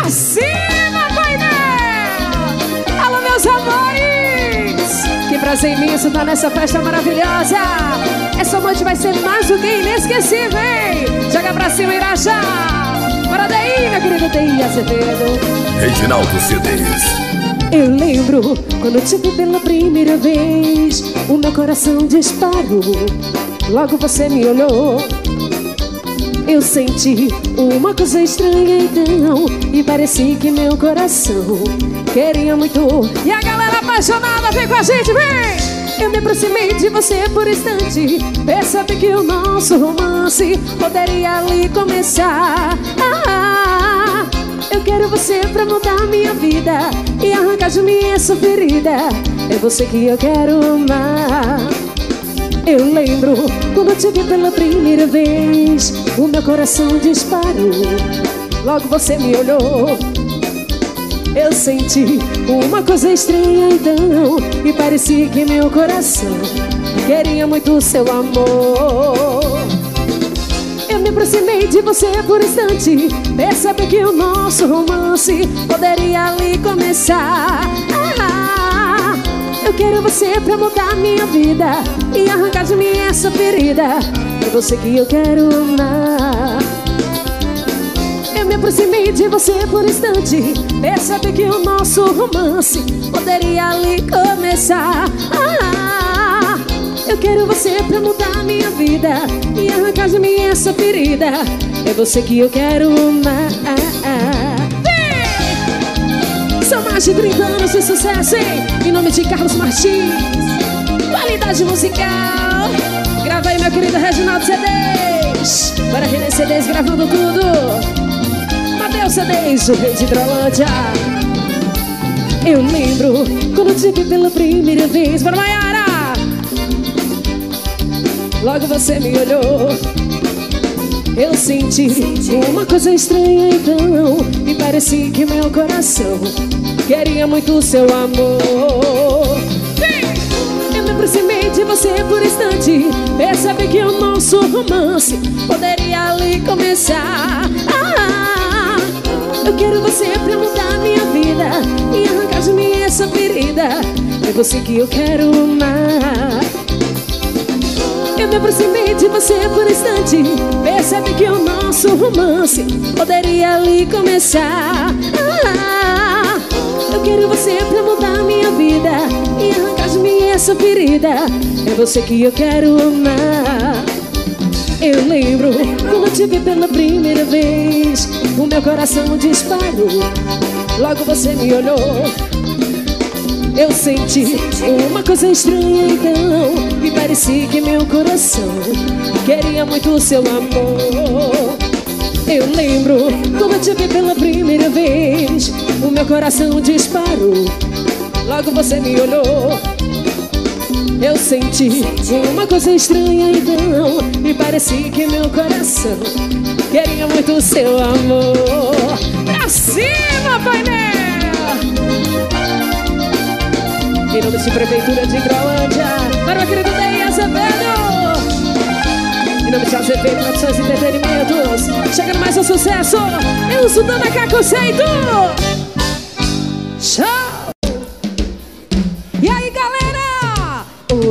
Pra cima, painel! Alô, meus amores! Que prazer imenso tá nessa festa maravilhosa. Essa noite vai ser mais do que inesquecível, hein? Joga pra cima, Irajá! Bora daí, meu querido Daí Azevedo. Reginaldo CDs. Eu lembro quando te vi pela primeira vez, o meu coração disparou. Logo você me olhou, eu senti uma coisa estranha então, e parecia que meu coração queria muito. E a galera apaixonada, vem com a gente, vem! Eu me aproximei de você por instante, percebi que o nosso romance poderia ali começar. Eu quero você pra mudar minha vida e arrancar de mim essa ferida. É você que eu quero amar. Eu lembro quando te vi pela primeira vez, o meu coração disparou. Logo você me olhou, eu senti uma coisa estranha então, e parecia que meu coração queria muito o seu amor. Eu me aproximei de você por instante, percebi que o nosso romance poderia ali começar. Eu quero você pra mudar minha vida e arrancar de mim essa ferida. É você que eu quero amar. Eu me aproximei de você por instante, percebi que o nosso romance poderia ali começar. Eu quero você pra mudar minha vida e arrancar de mim essa ferida. É você que eu quero amar. São mais de 30 anos de sucesso, hein? Em nome de Carlos Martins, qualidade musical. Grava aí, meu querido Reginaldo CDs. Bora René CDs gravando tudo. Mateus CDs, o rei de Hidrolândia. Eu lembro quando te vi pela primeira vez. Bora, Maiara! Logo você me olhou, eu senti uma coisa estranha então, e parecia que meu coração queria muito o seu amor. Eu me aproximei de você por instante, percebi que o nosso romance poderia ali começar. Eu quero você pra mudar minha vida e arrancar de mim essa ferida. É você que eu quero amar. Eu me aproximei de você por instante, percebi que o nosso romance poderia ali começar. Eu quero você pra mudar minha vida e arrancar de mim essa ferida. É você que eu quero amar. Eu lembro quando te vi pela primeira vez, o meu coração disparou. Logo você me olhou, eu senti uma coisa estranha então, e parecia que meu coração queria muito o seu amor. Eu lembro quando te vi pela primeira vez, o meu coração disparou. Logo você me olhou, eu senti uma coisa estranha então, e parecia que meu coração queria muito o seu amor. Pra cima, painel! Em nome de Prefeitura de Hidrolândia, para o querido Daí Azevedo. Em nome de Azevedo Produções e Entretenimentos, chegando mais um sucesso, eu uso Dana Caconceito. Tchau! E aí, galera?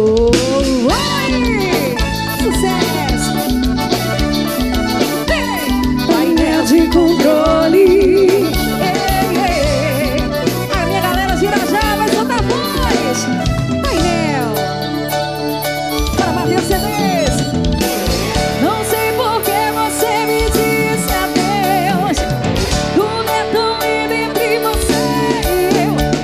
Oi! Sucesso! Ei! Painel de controle. A minha galera de Irajá vai soltar voz. Painel, para bater CDs. Não sei por que você me disse adeus. Tudo é tão lindo entre você e eu.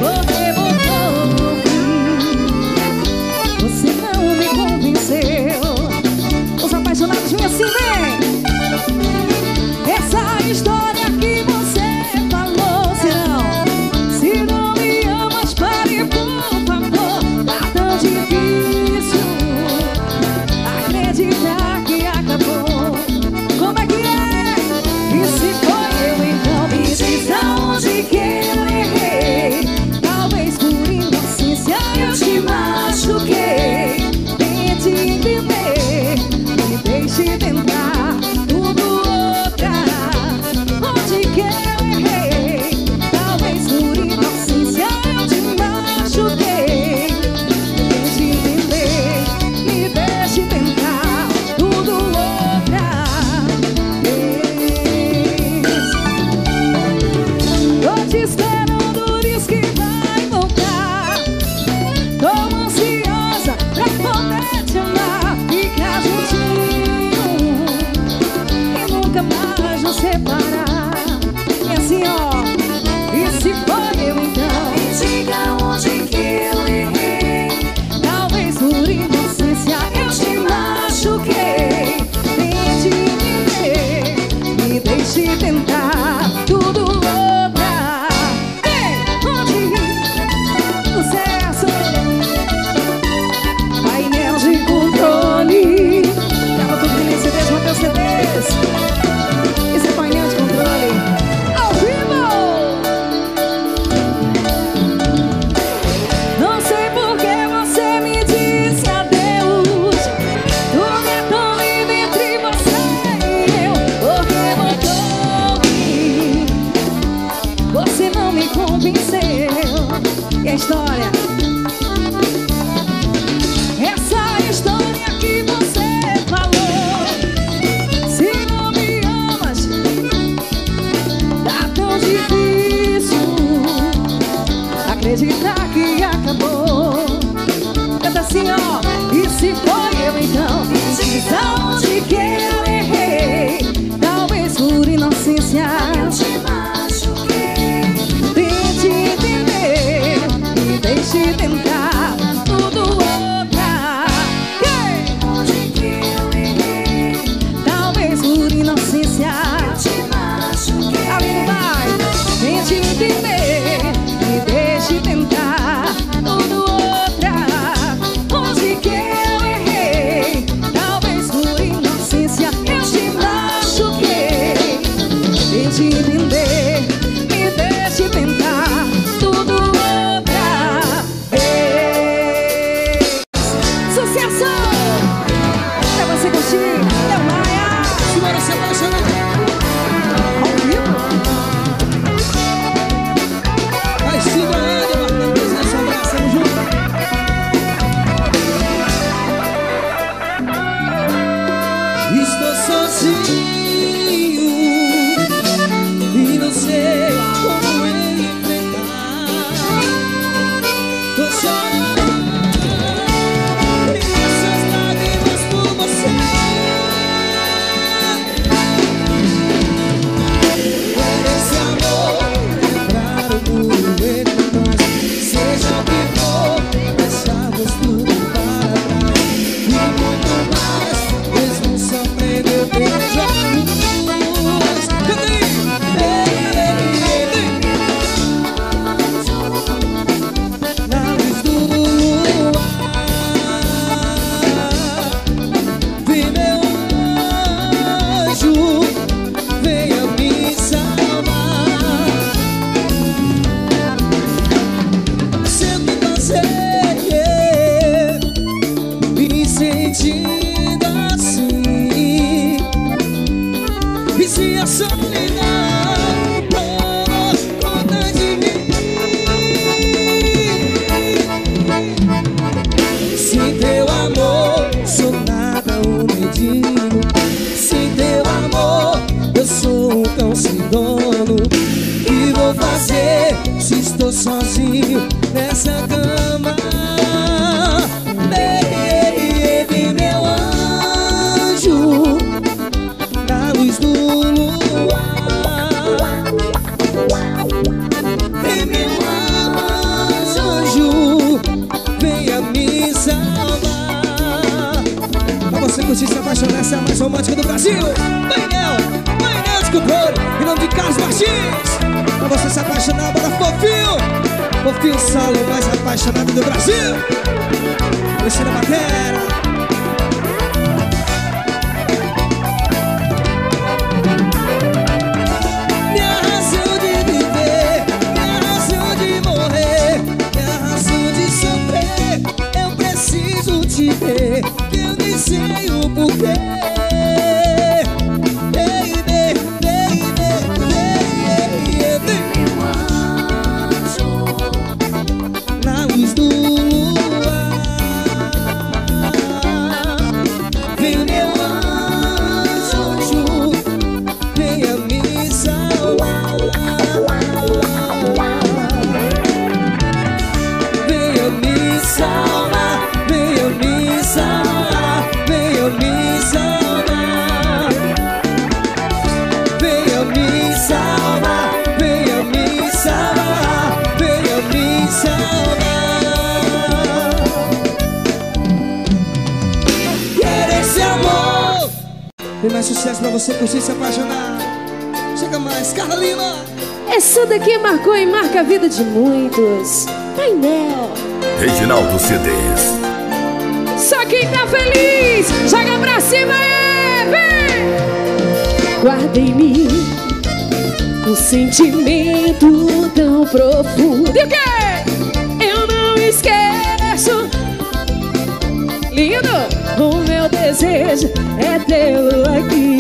tão difícil acreditar que acabou. Canta assim, ó. E se foi eu então, diz aonde que eu errei. Talvez por inocência eu te machuquei. Tente entender e deixe tentar tudo outra. Onde que eu errei? Talvez por inocência eu te machuquei. Alguém vai. Tente entender e deixe tentar tudo outra. Onde que eu errei? Talvez por inocência eu te machuquei. Tente entender e deixe tentar tudo outra vez. Sucesso! Pra você curtir, Léo Maia. Simbora se apaixonar. Ao vivo. Vai se doando, marcando presença, abraço, tamo junto. Estou sozinho e não sei como enfrentar. Tô chorando e essas lágrimas por você. Por esse amor quebrar o muro entre nós. Seja o que for, deixamos tudo para trás. E muito mais, mesmo sofrendo eu vejo a luz. Cantei! Na luz do luar, vi meu anjo, venha me salvar. Sendo você, me sentindo assim. E se a solidão tomou conta de mim? Sem teu amor, sou nada, um mendigo. Sem teu amor, eu sou um cão sem dono. Que vou fazer se estou sozinho nessa cama? Baby, meu anjo, na luz do luar. Vem, meu anjo, venha me salvar. Pra você curtir, se apaixonar, essa é a mais romântica do Brasil. Painel de controle, em nome de Carlos Martins. Pra você se apaixonar, bora fofinho. Fofinho solo, mais apaixonado do Brasil. Descendo a matéria. Minha razão de viver, minha razão de morrer, minha razão de sofrer. Eu preciso te ver, que eu nem sei o porquê. Baby, na luz do luar, vem meu anjo, venha me salvar. Venha me salvar, venha me salvar, venha me salvar. Venha me salvar, venha me salvar, venha me salvar. Quero esse amor. Tem mais sucesso pra você curtir e se apaixonar. Chega mais, Carla Lima. Essa daqui marcou e marca a vida de muitos. Painel. Reginaldo CDs. Só quem tá feliz, joga pra cima, vem! Guarda em mim um sentimento tão profundo. E o quê? Eu não esqueço. Lindo! O meu desejo é tê-lo aqui.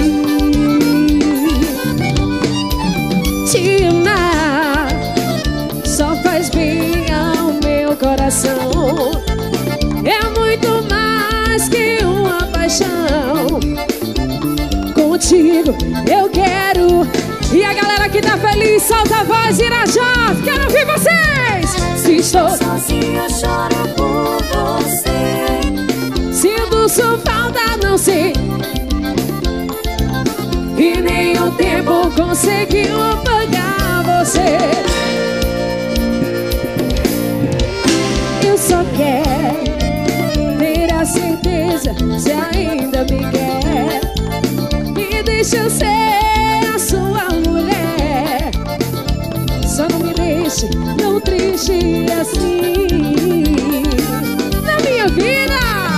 Te amar só faz bem ao meu coração. É muito mais que uma paixão. Contigo eu quero E a galera que tá feliz, solta a voz, Irajá. Quero ouvir vocês. Se estou sozinha, eu choro por você. Sinto sua falta, não sei. E nem o tempo conseguiu apagar você. Eu só quero ter a certeza se ainda me quer. Me deixa eu ser a sua mulher. Só não me deixe tão triste assim. Na minha vida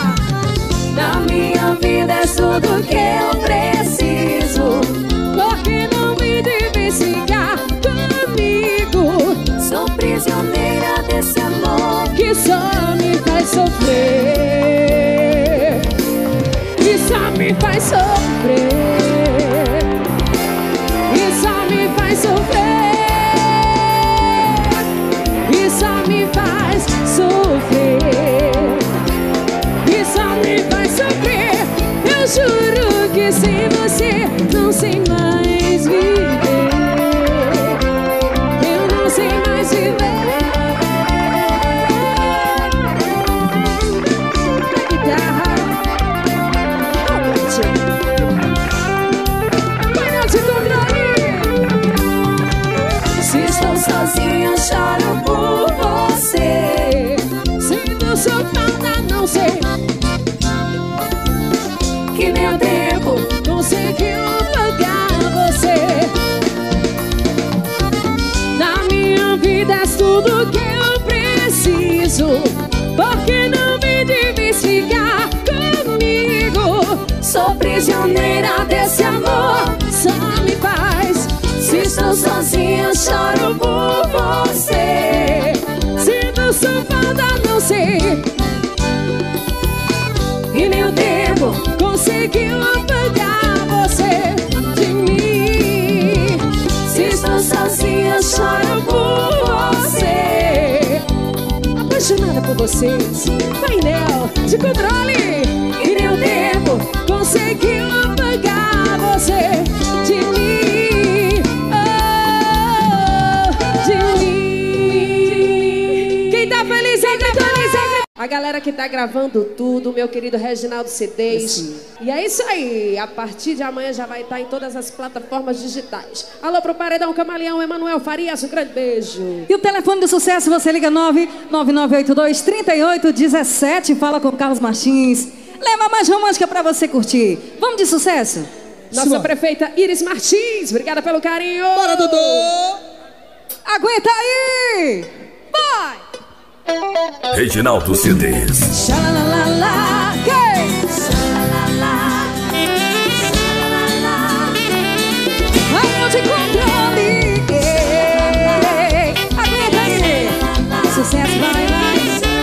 é tudo que eu preciso. Porque não me deve ficar comigo. Sou prisioneira desse amor que só me faz sofrer. Que só me faz sofrer. Que só me faz sofrer. Que só me faz sofrer. Que só me faz sofrer. Eu juro que sem você não sei mais viver. Eu não sei mais viver. A guitarra. Vai não te controle. Se estou sozinha, eu choro por você. Sinto sua falta, não sei. Que meu tempo conseguiu pagar você. Na minha vida é tudo que eu preciso. Porque não me deves ficar comigo. sou prisioneira desse amor. Só me faz. Se estou sozinha, eu choro por você. Sinto sua falta, não sei. E meu tempo conseguiu apagar você de mim. Se estou sozinha, eu choro por você. Apaixonada por vocês, painel de controle. E meu tempo conseguiu apagar você de mim. Oh, de mim. Quem tá feliz é grita. A galera que tá gravando tudo, meu querido Reginaldo CDs. E é isso aí, a partir de amanhã já vai estar em todas as plataformas digitais. Alô pro Paredão Camaleão, Emanuel Farias, um grande beijo. E o telefone do sucesso, você liga 99982-3817, fala com o Carlos Martins. Leva mais romântica pra você curtir. Vamos de sucesso? Nossa prefeita Iris Martins, obrigada pelo carinho. Bora, Dodô! Aguenta aí! Vai! Reginaldo CDs. Xalalalá, de controle. Aguenta aí! Sucesso, vai, vai!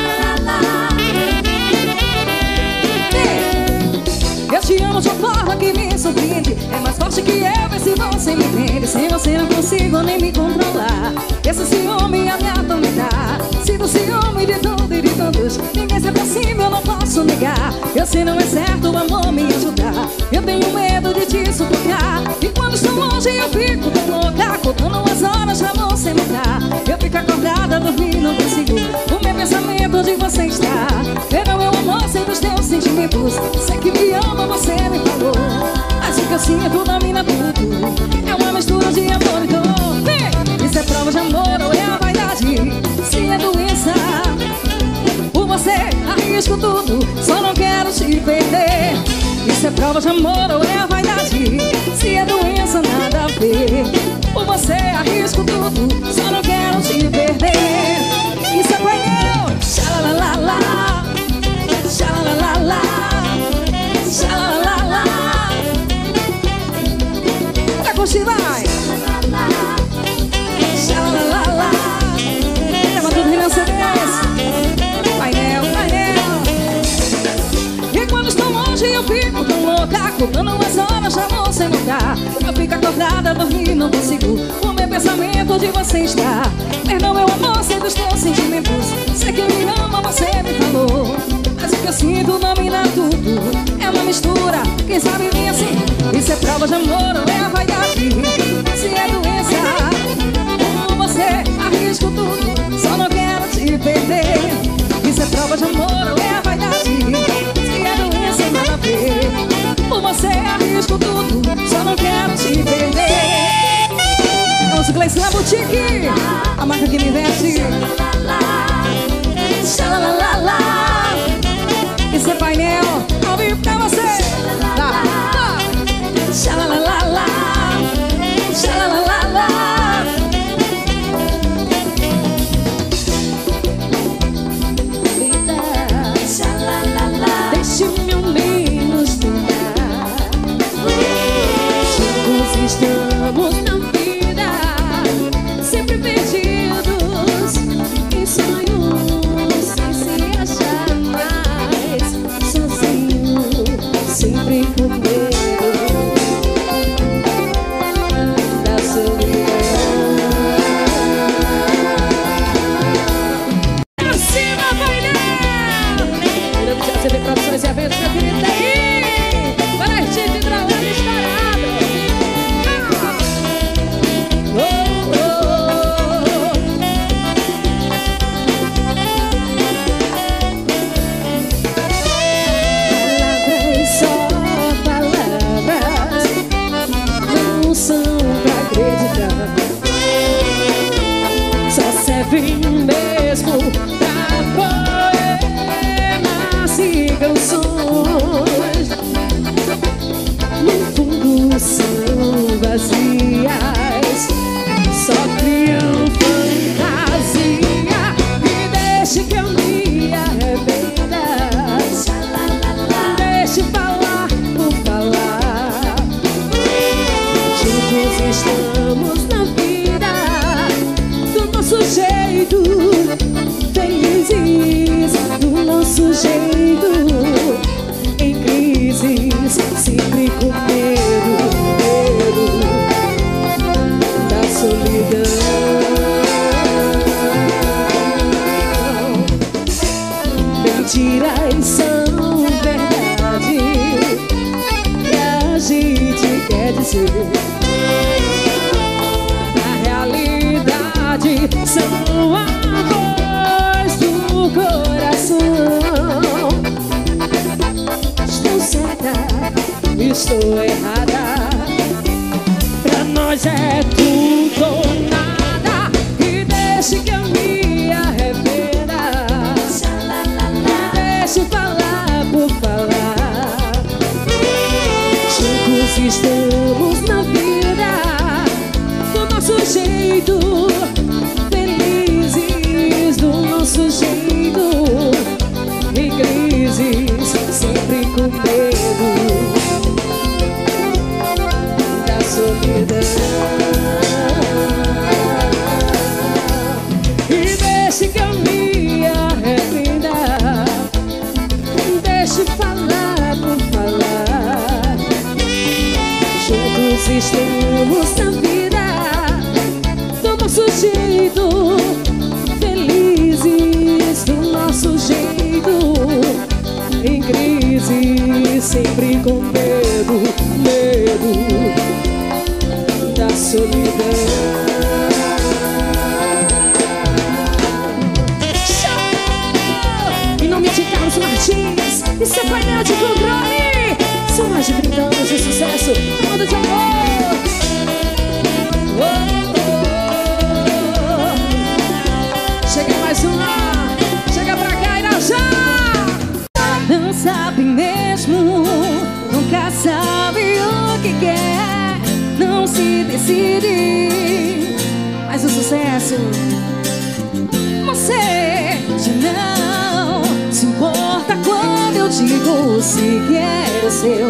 Eu te amo de uma forma que me surpreende. É mais forte que eu, vê se você me entende. Sem você não consigo nem me controlar. Esse ciúme a me atormentar. Sinto ciúme de tudo e de todos. Ninguém se aproxima, eu não posso negar. Eu sei não é certo o amor me ajudar. Eu tenho medo de te sufocar. E quando estou longe eu fico tão louca, contando as horas pra você mudar. Eu fico acordada, dormir, não consigo. O meu pensamento de você está. Era o meu amor sem dos teus sentimentos. Sei que me ama, você me falou. Mas o que eu sinto domina tudo. É uma mistura de amor e dor. Isso é prova de amor ou é a vaidade? Se é doença, por você arrisco tudo. Só não quero te perder. Isso é prova de amor ou é a vaidade? Se é doença, nada a ver. Por você arrisco tudo. Só não quero te perder. Isso é painel. Xalalalá, xalalalá, xalalalá. Pra curtir, vai. Xalalalá. Tema tudo Renan CDs. Painel, painel. E quando estou longe eu fico tão louca, contando as horas pra você mudar. Eu fico acordada, dormir, não consigo. O meu pensamento de você está. Perdão, meu amor, sei dos teus sentimentos. Sei que me ama, você me falou. Mas o que eu sinto domina tudo. É uma mistura, quem sabe vem assim. Isso é prova de amor ou é a vaidade? Se é doença, como você arrisco tudo, só não quero te perder. Isso é prova de amor ou é a vaidade? Se é doença, nada a ver. Por você arrisco tudo, só não quero te perder. Vamos, Gleice na boutique, a marca que me veste. Xalalalala. Esse é painel ao vivo pra você. Xalalalala. Xalalalala. Deixe-me ao menos tentar. Juntos estamos na vida, sempre perdidos em sonhos, sem se achar mais. Sozinho, sempre com medo da solidão. Acima, painel! Ainda precisa ser produções e eventos, meu querido, daí! Para a gente entrar lá no estourado! Oh, oh, oh. Palavras, só palavras, não são pra acreditar. Só servem mesmo pra poemas e canções. No fundo são vazias, só criam fantasia. Me deixe que eu me arrependa, deixe falar por falar. Juntos estamos na vida, do nosso jeito, felizes do nosso jeito, em crises, sempre com medo da solidão. Mentiras são verdade, que a gente quer dizer. Na realidade são a voz do coração. Estou certa, estou errada, pra nós é tudo ou nada. E deixe que eu me arrependa, deixe falar por falar. Juntos estamos na vida, do nosso jeito, felizes do nosso jeito, em crises, sempre com medo da solidão. E deixe que eu me arrependa, deixe falar por falar. Juntos estamos na vida, do nosso jeito, felizes do nosso jeito, em crise, sempre com medo da solidão. Em nome de Carlos Martins e seu painel de controle, são mais de 30 anos de sucesso, mundo de amor. Oh, oh, oh. Chega mais uma, chega pra cá, Irajá. Não sabe mesmo, nunca sabe o que quer, não se decide. Mas o sucesso, você já não se importa quando eu digo se quero seu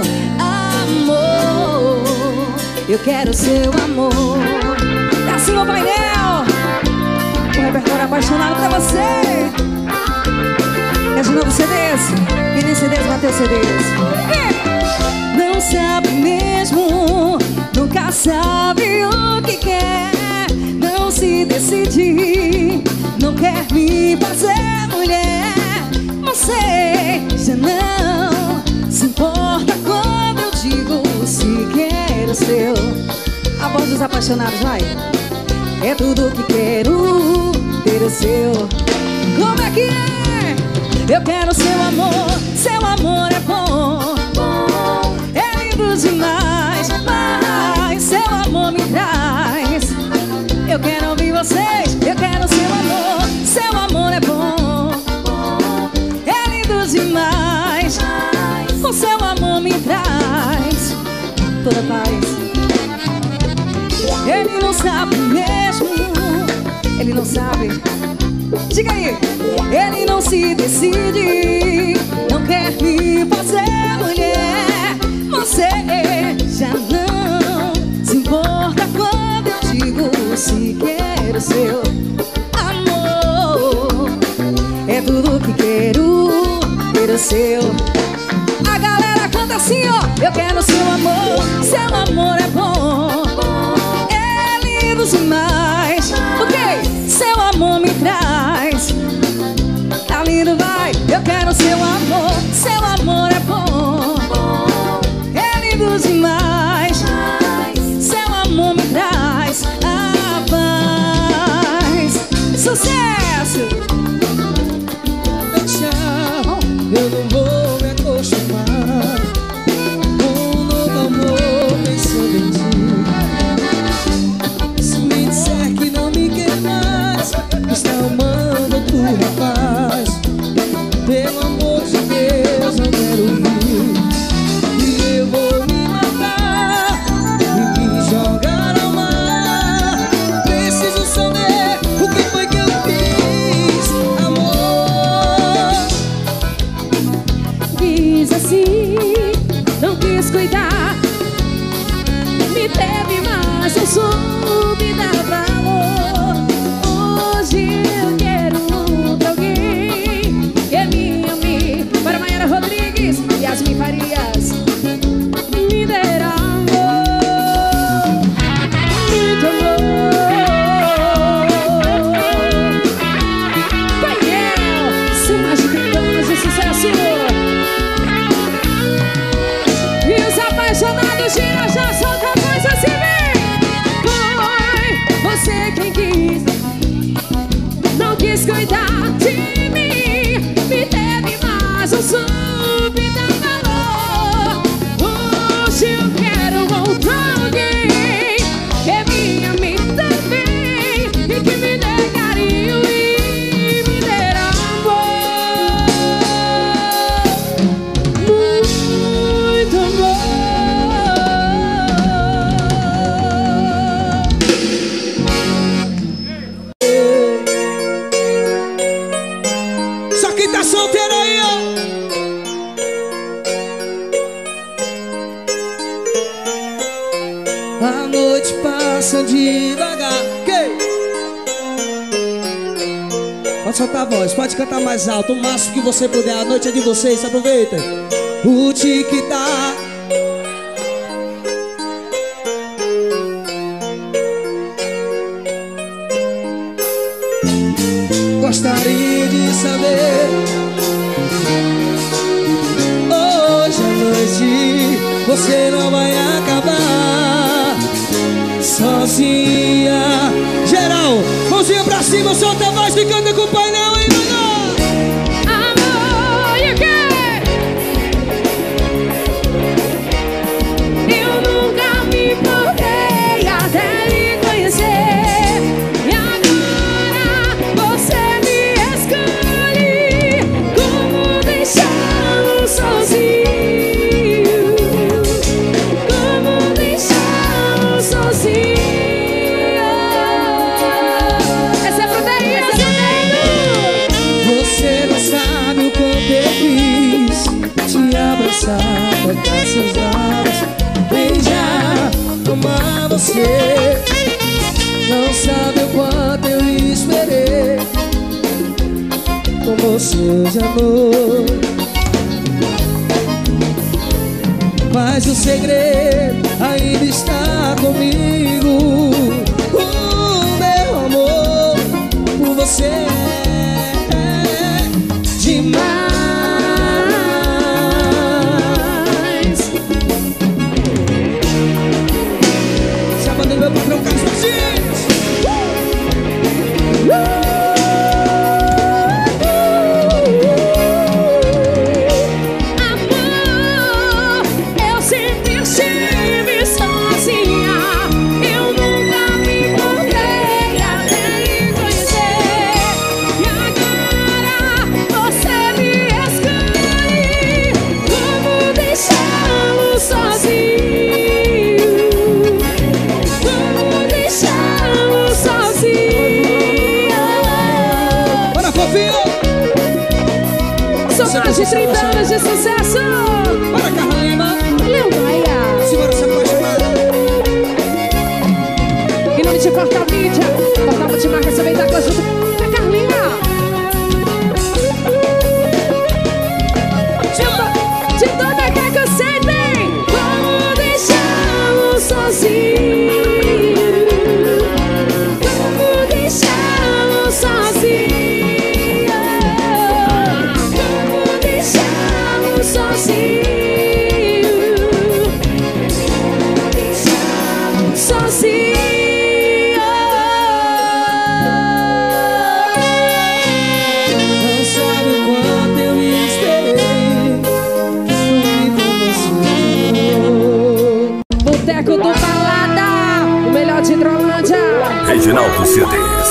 amor. Eu quero seu amor. Dá assim o painel, o repertório apaixonado pra você. É de novo CDs, Vini CDs, Mateus CDs. Não sabe mesmo, nunca sabe o que quer, não se decide, não quer me fazer mulher. você já não se importa quando eu digo se quero seu. A voz dos apaixonados, vai. É tudo que quero ter o seu. Como é que é? Eu quero seu amor é bom, é lindo demais, mas seu amor me traz. Eu quero ouvir vocês, eu quero seu amor é bom, é lindo demais, o seu amor me traz toda paz. Ele não sabe mesmo, ele não sabe. Diga aí, ele não se decide, não quer me fazer mulher. Você já não se importa quando eu digo se quero seu amor. É tudo que quero ter o seu. A galera canta assim, ó. Eu quero seu amor é bom, é lindo demais. Ok, seu amor me traz. Tá lindo, vai. Eu quero seu amor é bom, é lindo demais. Seu amor me traz a paz. Sucesso! Deixa, eu não vou me acostumar com um novo amor pensando em ti. Se me disser que não me quer mais, está amando outro rapaz. Pelo amor de Deus, não quero ir. E eu vou me matar e me jogar ao mar. Preciso saber o que foi que eu fiz, amor. Fiz assim, não quis cuidar, me teve, mas eu soube dar valor. Hoje eu quero outro alguém que me ame. Para Mayara Rodrigues e Yasmin Farias, me deram amor, muito amor. Daniel, seu mágico de sucesso. E os apaixonados giram, já solta a voz assim, vem. Foi você quem quis, não quis cuidar de mim, me teve, mas eu soube dar valor. Hoje eu quero outro alguém que me ame também e que me dê carinho e me dê amor, muito amor. Só quem tá solteiro aí, ó. A noite passa devagar. Pode soltar a voz, pode cantar mais alto, o máximo que você puder. A noite é de vocês, aproveita. O tic-tac. Gostaria de saber, hoje à noite você não vai acabar sozinha. Geral, mãozinha pra cima, solta a voz e canta com o painel aí, mano. Amor, you can. Eu nunca me importei até lhe conhecer, e agora você me escolhe. Como deixá-lo sozinho? Como deixá-lo sozinho? Essa é pro Daí, essa é pro Você não sabe o quanto eu quis te abraçar, tocar seus lábios, beijar, amar você. Não sabe o quanto eu esperei com você de amor. Mas o segredo ainda está comigo. O meu amor por você é demais. Mais de 30 anos de sucesso. Para Carla Lima. Léo Maia. Segura essa apaixonada. Em nome de Portal Mídia, Portal Multimarca, também tá junto com a Carlinha. De toda que eu sei tem. Como deixá-lo sozinho? Como deixá-lo sozinho? Como deixá-lo sozinho? Sozinho. Não sabe o quanto eu esperei com Boteco do Balada, o melhor de Hidrolândia. Reginaldo CDs.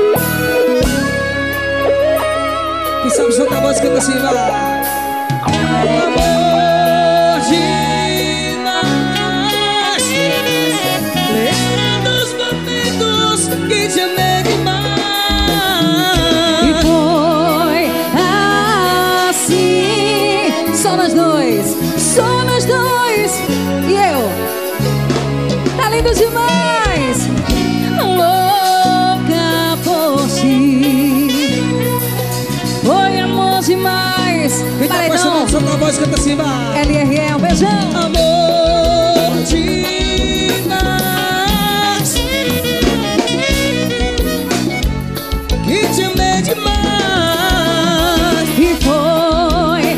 Quem sabe soltar a voz canta assim, vai. Amor demais, lembra dos momentos que te amei demais. E foi assim, só nós dois, e eu, tá lindo demais, louca por ti, foi amor demais. Quem tá apaixonado, solta a voz canta assim, vai. LRE, um beijão. Amor demais, que te amei demais. E foi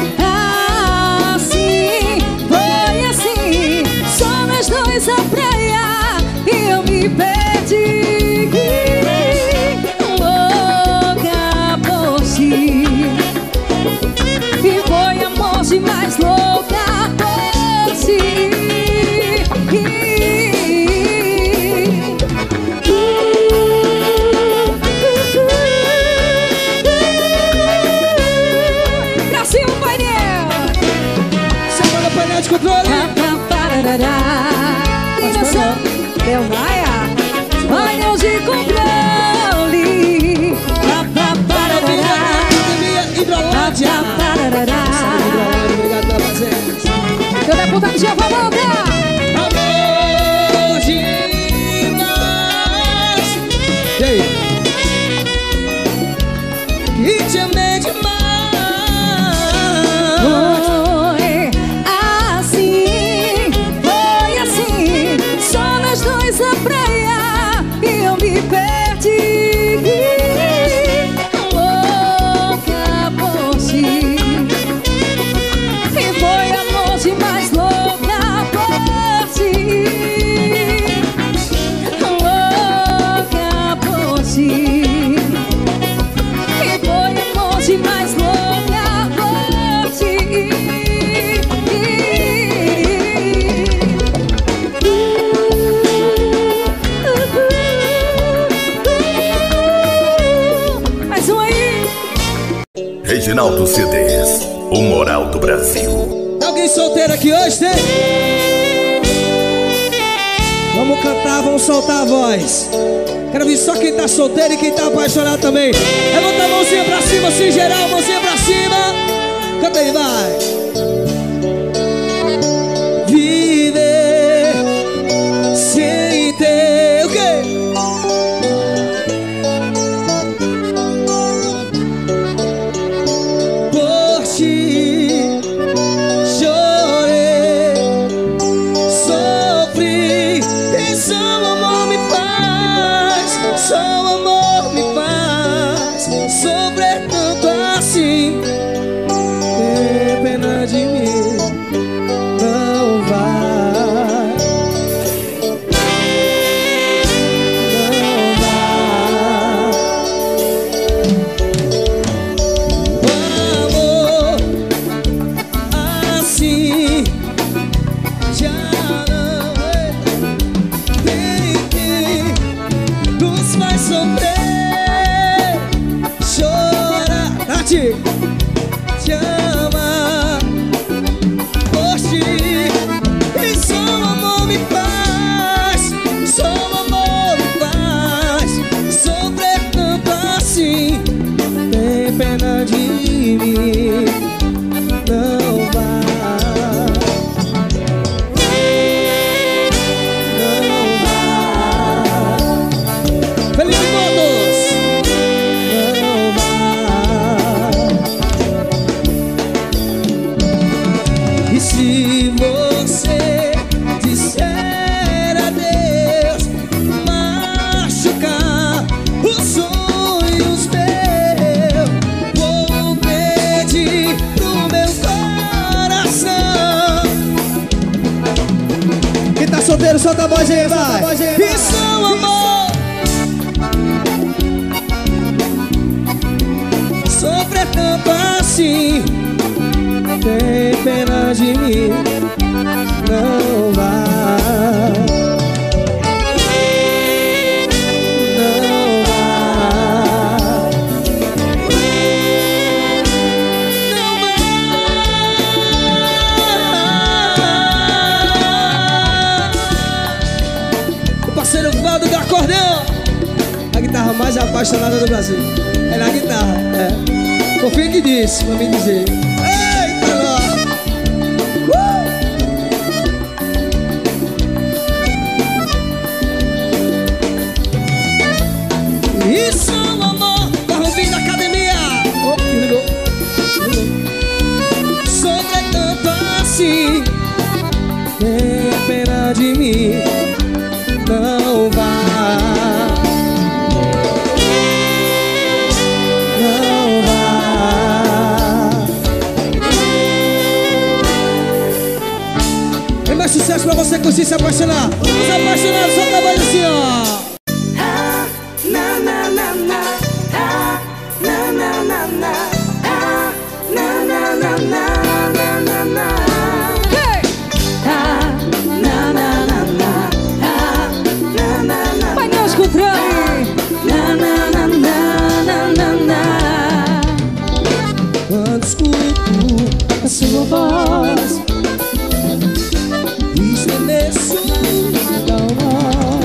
assim, só nós dois a praia e eu me perdi, louca por ti. E foi amor demais, louca por ti. Brasil, painel. Semana painel de controle. Emoção, Léo Maia, painel de controle. Academia Hidrolândia. Obrigado pela presença. Meu deputado Jeová volta. Amor demais. E aí? Que te amei demais. Foi assim, só nós dois a praia e eu me perdi, louca por ti. E foi amor demais, louca por ti, louca por ti. E foi amor demais, louca por ti. Mais um aí. Reginaldo CDs. O moral do Brasil. Alguém solteiro aqui hoje, tem? Vamos cantar, vamos soltar a voz. Quero ver só quem tá solteiro e quem tá apaixonado também. Levanta a mãozinha pra cima, assim, geral, mãozinha pra cima. Canta aí, vai. Viver sem ter o quê? Por ti chorei, sofri, e só o amor me faz, só o amor me faz sofrer tanto assim. Ter pena voz aí, vai. Isso, amor. Sofrer tanto assim, tem pena de mim. Não vai. Não vai. Não vai. O parceiro Valdo do acordeão, a guitarra mais apaixonada do Brasil. É na guitarra, é. Confia que disse, pra mim dizer. Eita, nós! Isso, amor, tá roubando da academia. Oh, ligou. Sofrer tanto assim, tem pena de mim. Não vai. Não vai. Tem mais sucesso pra você curtir e se apaixonar. Os apaixonados só trabalham assim, ó. Quando escuto a sua voz, estremeço da alma.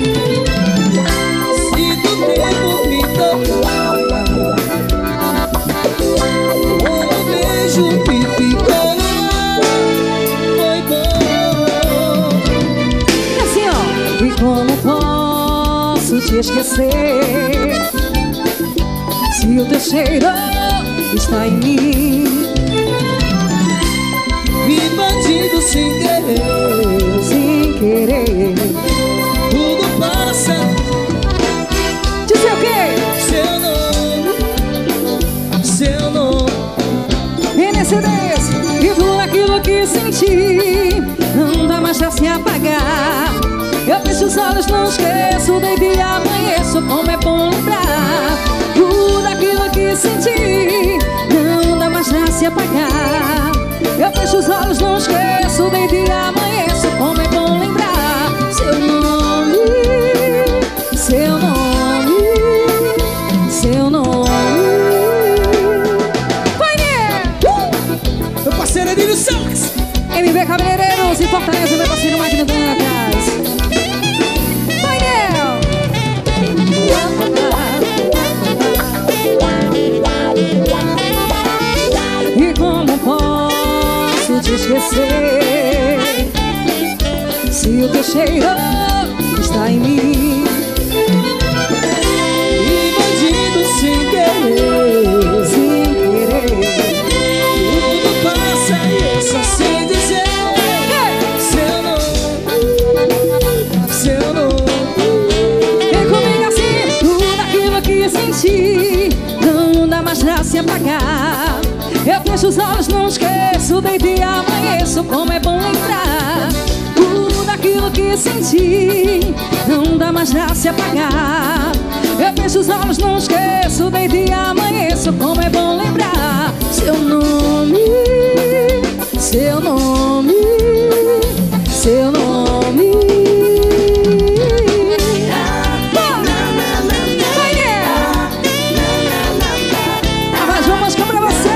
Sinto o tempo me tocar, um beijo que ficou no ar. Foi bom. Assim, ó. E como posso te esquecer se o teu cheiro está em mim? Me bandido sem querer, Sem querer. tudo passa. Dizer o quê? Seu nome. E nesse desse, e tudo aquilo que senti não dá mais pra se apagar. Eu fecho os olhos, não esqueço, deito e amanheço, como é bom lembrar. Tudo aquilo que senti não dá mais pra se apagar. Eu fecho os olhos, não esqueço, deito e amanheço, como é bom lembrar. Seu nome, seu nome, seu nome. Meu parceiro Emílio Santos. MB Cabeleireiros em Fortaleza, meu parceiro Magno Dantas. Painel! E como posso te esquecer se o teu cheiro está em mim? E bandido sem querer, Sem querer. tudo passa e eu só sei dizer seu nome. Vem comigo assim, tudo aquilo que senti não dá mais pra se apagar. Eu fecho os olhos, não esqueço, deito e amanheço, como é bom lembrar. Tudo aquilo que senti não dá mais pra se apagar. Eu fecho os olhos, não esqueço, deito e amanheço, como é bom lembrar. Seu nome, seu nome, seu nome. Mais uma música pra você.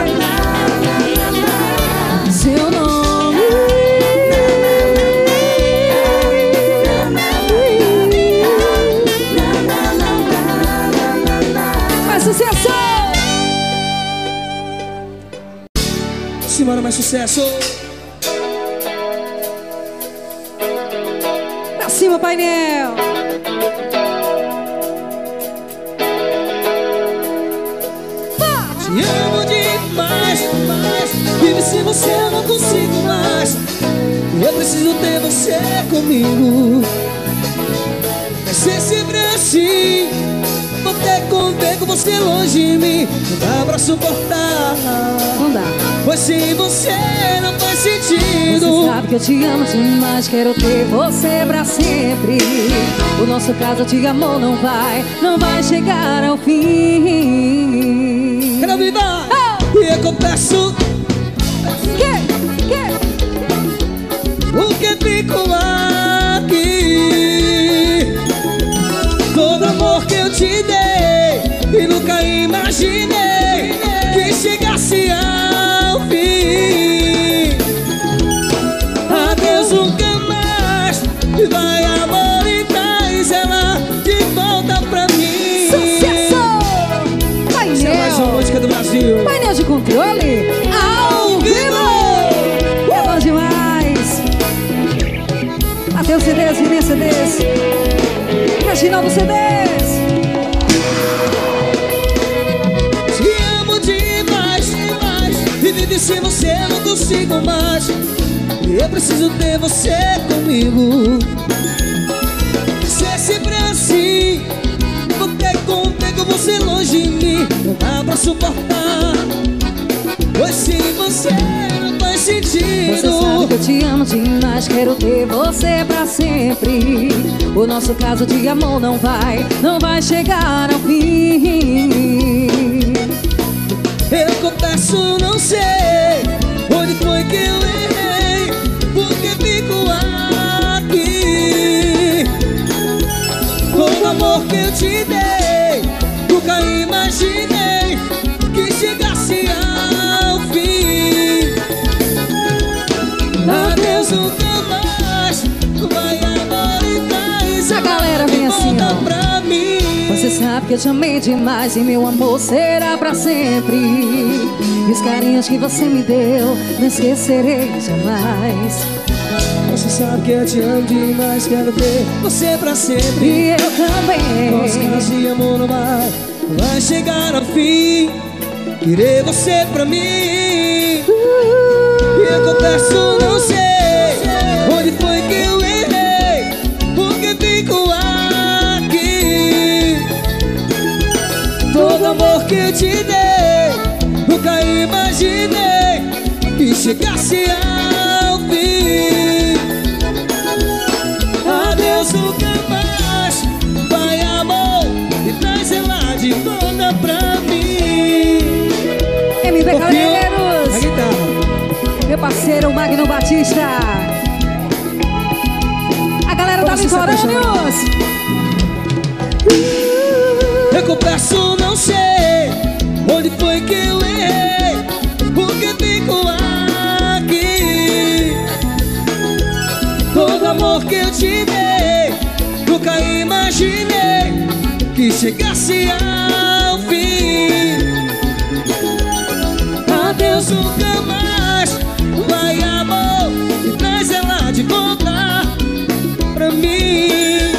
Seu nome. Mais sucesso. Simbora, mais sucesso. Pra cima, painel. Te amo demais, demais. Vive sem você eu não consigo mais. Eu preciso ter você comigo. Vai ser sempre assim. Vou ter que conviver com você você longe de mim não dá pra suportar. Não dá. Pois sem você não faz sentido. Você sabe que eu te amo demais, quero ter você pra sempre. O nosso caso de amor não vai chegar ao fim. Quero vivar, e eu confesso o que fico aqui. Todo amor que eu te dei e nunca imaginei que chegasse ao fim. Adeus, nunca mais. E vai, amor, e traz ela de volta pra mim. Sucesso! Essa é mais uma música do Brasil. Painel de controle ao vivo! É bom demais! Até o CDs, Vini CDs, Reginaldo CDs. Te amo demais, demais. E vive sem você, não consigo mais. E eu preciso ter você comigo. Ser sempre assim, porque comigo você longe de mim não dá pra suportar. Pois sem você não faz sentido. Você sabe que eu te amo demais, quero ter você pra sempre. O nosso caso de amor não vai chegar ao fim. Eu confesso, não sei onde foi que eu errei, porque fico aqui. Todo amor que eu te dei, nunca imaginei que chegasse ao fim. Adeus, nunca mais. Vai, amor, e traz A galera vem assim, volta ó. pra mim. Você sabe que eu te amei demais e meu amor será pra sempre. E os carinhos que você me deu não esquecerei jamais. Você sabe que eu te amo demais, quero ter você pra sempre. E eu também. Nosso caso de amor não vai chegar ao fim. Querer você pra mim. E eu confesso, não sei onde foi que eu errei, porque fico aqui. Todo amor que eu te dei, nunca imaginei que chegasse ao fim. Adeus, nunca mais. Vai, amor, e traz ela de volta pra mim. MB A Caleiros, guitarra. meu parceiro Magno Batista. A galera da Posso se apaixonar? Litorâneos. Eu confesso, não sei onde foi que eu errei, porque fico aqui. Todo amor que eu te dei, nunca imaginei que chegasse ao fim. Adeus, nunca mais. Vai, amor, e traz ela de volta pra mim.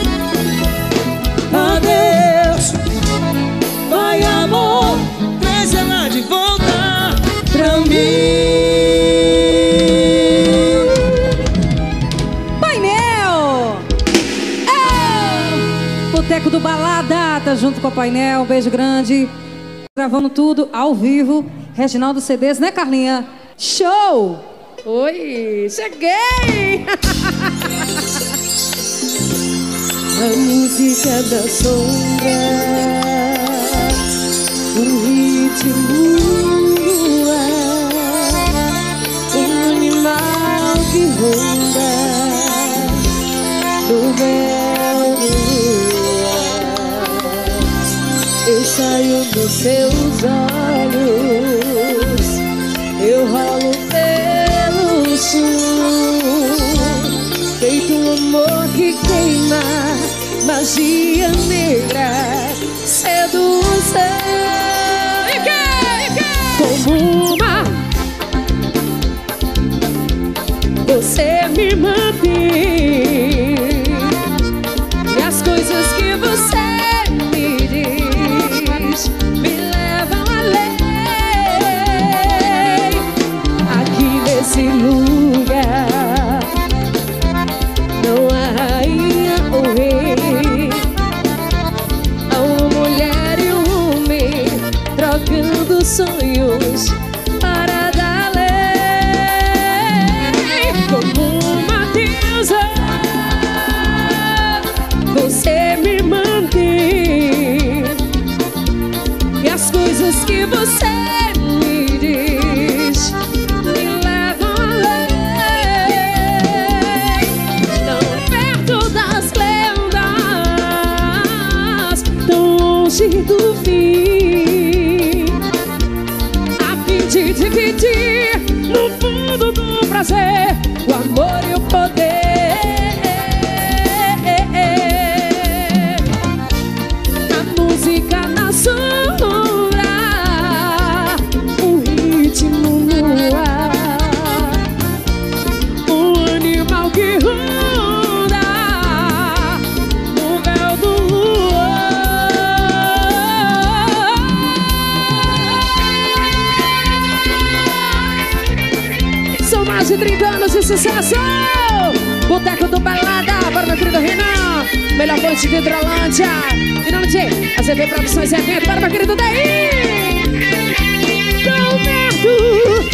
Adeus, vai, amor, traz ela de volta pra mim. Painel! Boteco do Balada, tá junto com a Painel, um beijo grande. Gravando tudo ao vivo. Reginaldo CDs, né, Carlinha? Show! Oi, cheguei! A música da sombra, o ritmo do ar, um animal que ronda do véu do luar. Eu saio dos seus olhos, eu rolo pelo sul, feito um amor que queima, magia negra, sedução. Como uma, você me mantém, e as coisas que você me diz me levam além. Aqui nesse lugar não há rainha ou rei, há uma mulher e um do fim, a fim de dividir no fundo do prazer o amor e o poder. A música na sombra, o ritmo no ar, o animal que ronda no véu do luar. São mais de 30 anos de sucesso. Boteco do Balada, para meu querido Renan, melhor noite de Hidrolândia. Em nome de AZV Produções e Evento, para meu querido Daí. Tão perto,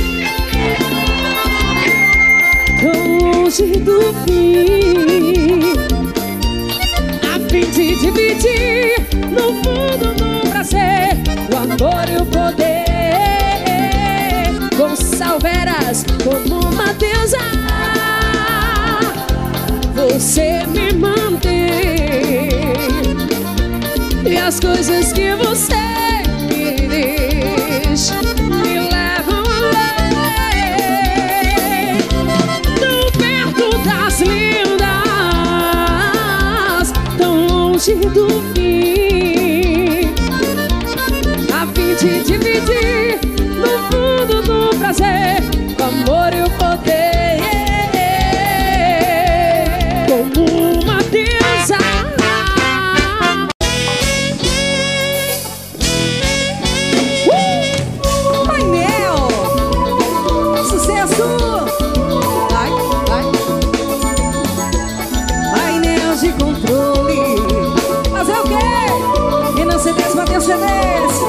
tão longe do fim, a fim de dividir no fundo do prazer o amor e o poder. Gonçalveras, como uma deusa, você me mantém, e as coisas que você me diz me levam além. Tão perto das lindas, tão longe do fim, a fim de dividir no fundo do prazer o amor e o poder. Como uma deusa, Painel, sucesso. Vai, vai. Painel de controle. Fazer o quê? E não CDs, bater CDs.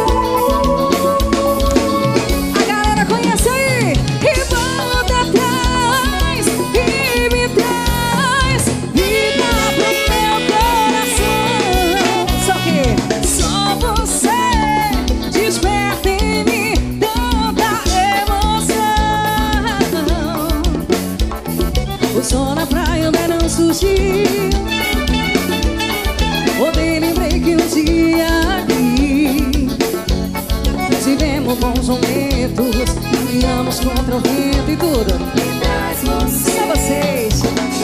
A galera conhece aí. E volta atrás e me traz vida pro meu coração. Só que só você desperta em mim tanta emoção. O sol na praia ainda não surgiu. Ontem lembrei que um dia aqui tivemos bons momentos, caminhamos contra o vento e tudo. Só vocês.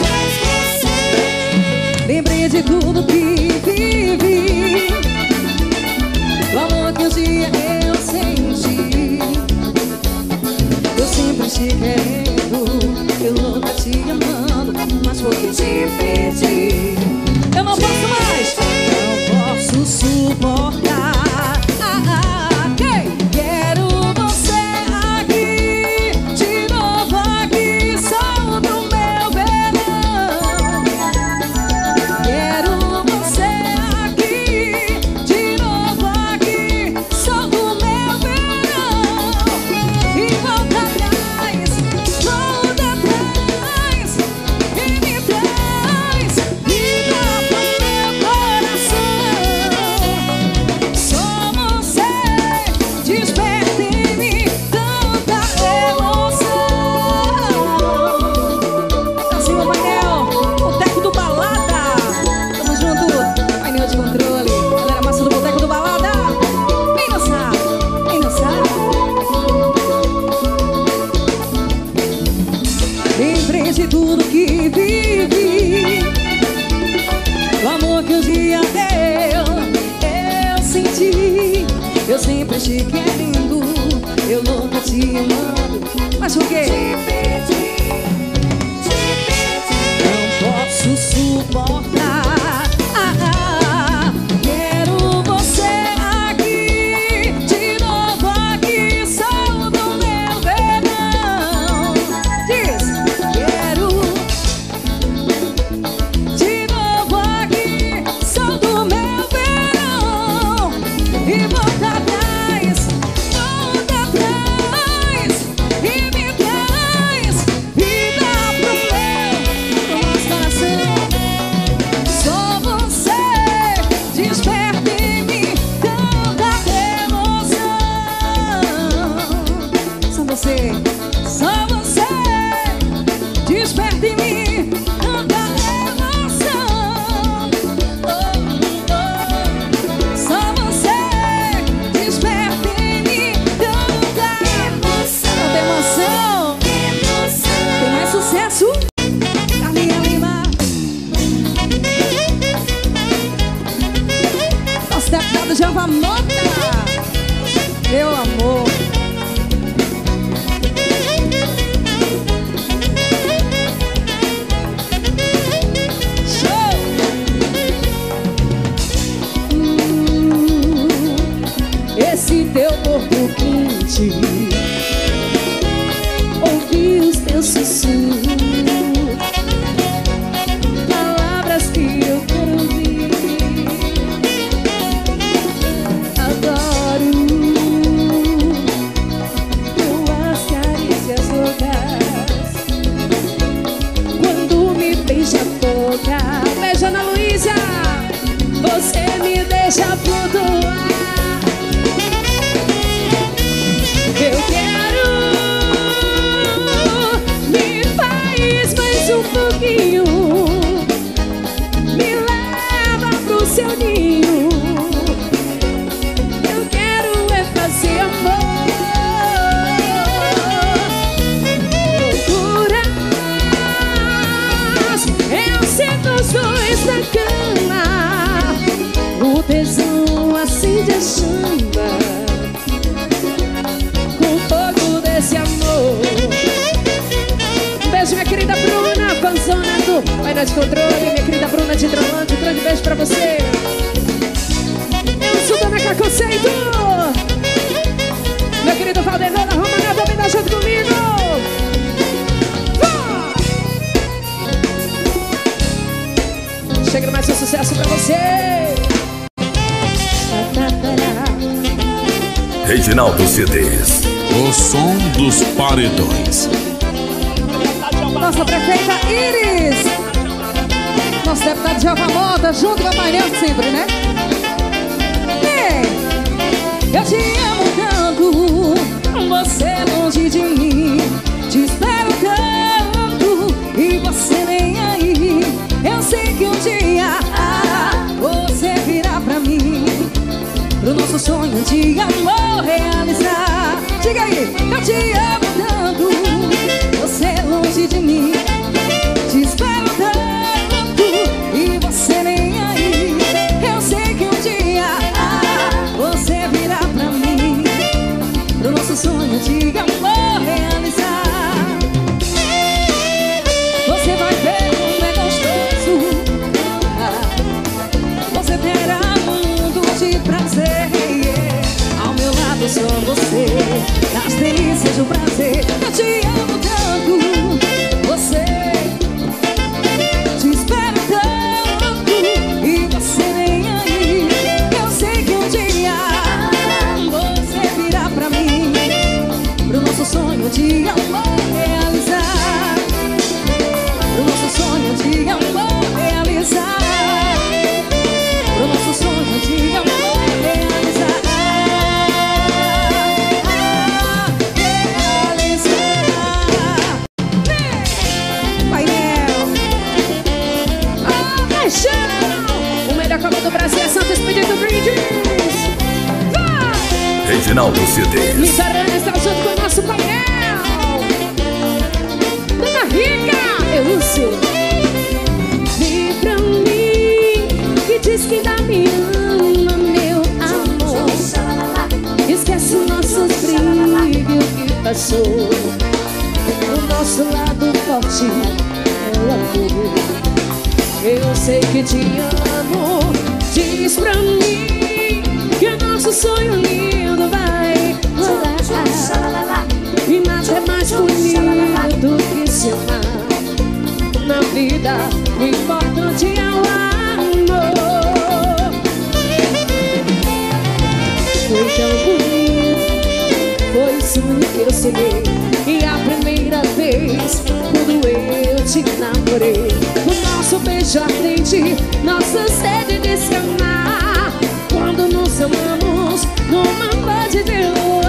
Lembrei de tudo que vivi, o amor que um dia eu senti. Eu sempre te querendo, eu nunca te amando, mas porque te perdi. Eu não posso mais, não posso suportar. Quero você aqui, de novo aqui, só do meu verão. Quero você aqui, de novo aqui, só do meu verão. E volta atrás, e me traz vida pro meu coração. Só você desperta em mim tanta emoção. Pra cima, Painel, Boteco do Balada. Tamo junto, painel de controle. Galera massa do Boteco do Balada. Vem dançar, vem dançar. Lembrei de tudo que vivi, o amor que um dia eu senti. Eu sempre te querendo, eu nunca te amando, mas por quê? Não posso suportar. Quero você aqui, de novo aqui, só do meu verão. Diz, quero de novo aqui, só do meu verão. E volta atrás, e me traz vida pro meu coração. Só Djalma Mota, meu amor. Esse teu corpo quente, ouvi os teus sussurros, palavras que eu quero ouvir. Adoro tuas carícias loucas, quando me beija a boca. Beijo, Ana Luísa, você me deixa flutuar. Eu quero, me faz mais um pouquinho, me leva pro seu ninho. Eu quero é fazer amor, loucuras. Eu sinto os dois na cama, o tesão acende a chama. Esse amor. Um beijo, minha querida Bruna, fanzona do Vai Nas Controle. Minha querida Bruna de Hidrolândia, um grande beijo pra você. Eu sou Dona Caconceito. Meu querido Valdenor da Romana também tá junto comigo. Chega mais um sucesso pra você. Reginaldo CDs. O som dos paredões. Nossa prefeita Iris, nosso deputado Djalma Mota, junto com a painel sempre, né? Ei, eu te amo tanto, você longe de mim. Te espero tanto e você nem aí. Eu sei que um dia você virá pra mim, pro nosso sonho de amor realizar. Diga aí, eu te amo tanto, você longe de mim. Te espero tanto e você nem aí. Eu sei que um dia você virá pra mim, pro nosso sonho de amor realizar. Você vai ver como é gostoso, você terá um mundo de prazer. Ao meu lado só você, das delícias do prazer. Eu te amo tanto, você. Te espero tanto e você nem aí. Eu sei que um dia você virá pra mim, pro nosso sonho de amor realizar. Pro nosso sonho de amor realizar. Pro nosso sonho de amor realizar. O melhor calor do Brasil é Santo Espírito Bridges. Reginaldo CDs. Lisa Arana está junto com o nosso painel. Dona Rica, eu sei. Vem pra mim, que diz que ainda me ama, meu amor. Esquece nossos brigos que passou. O nosso lado forte é o amor. Eu sei que te amo. Diz pra mim que o nosso sonho lindo vai rolar. E nada é mais bonito que se amar. Na vida o importante é o amor. Foi tão bonito, foi o sonho que eu sonhei. E a primeira vez quando eu te namorei, o nosso beijo ardente, nossa sede de se amar. Quando nos amamos numa noite de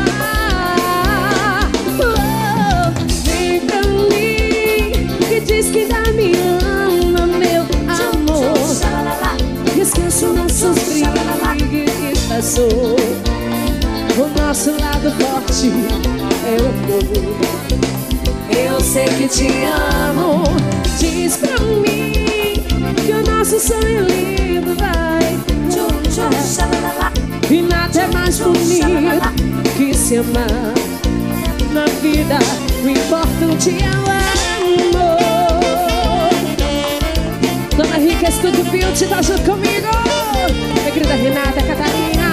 luar. Vem pra mim, que diz que ainda me ama, meu amor. Esquece nossos brigos que passou. O nosso lado forte é o amor. Eu sei que te amo. Diz pra mim que o nosso sonho lindo vai E nada é mais bonito que se amar. Na vida o importante é o amor. Dona Rica Estúdio Beauty tá junto comigo. Minha querida Renata Catarina.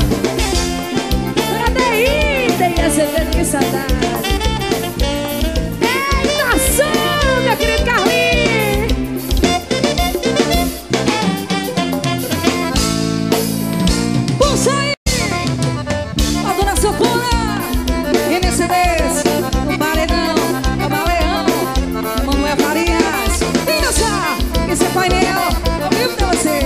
Dona Dei, Dei Azevedo, que saudade. Eita, som, meu querido Carlinhos. Puxa aí! A dona Sofona! E nesse vez, o paredão, o baleão, Manuel Farias. Vem dançar! Esse é painel, ao vivo pra você.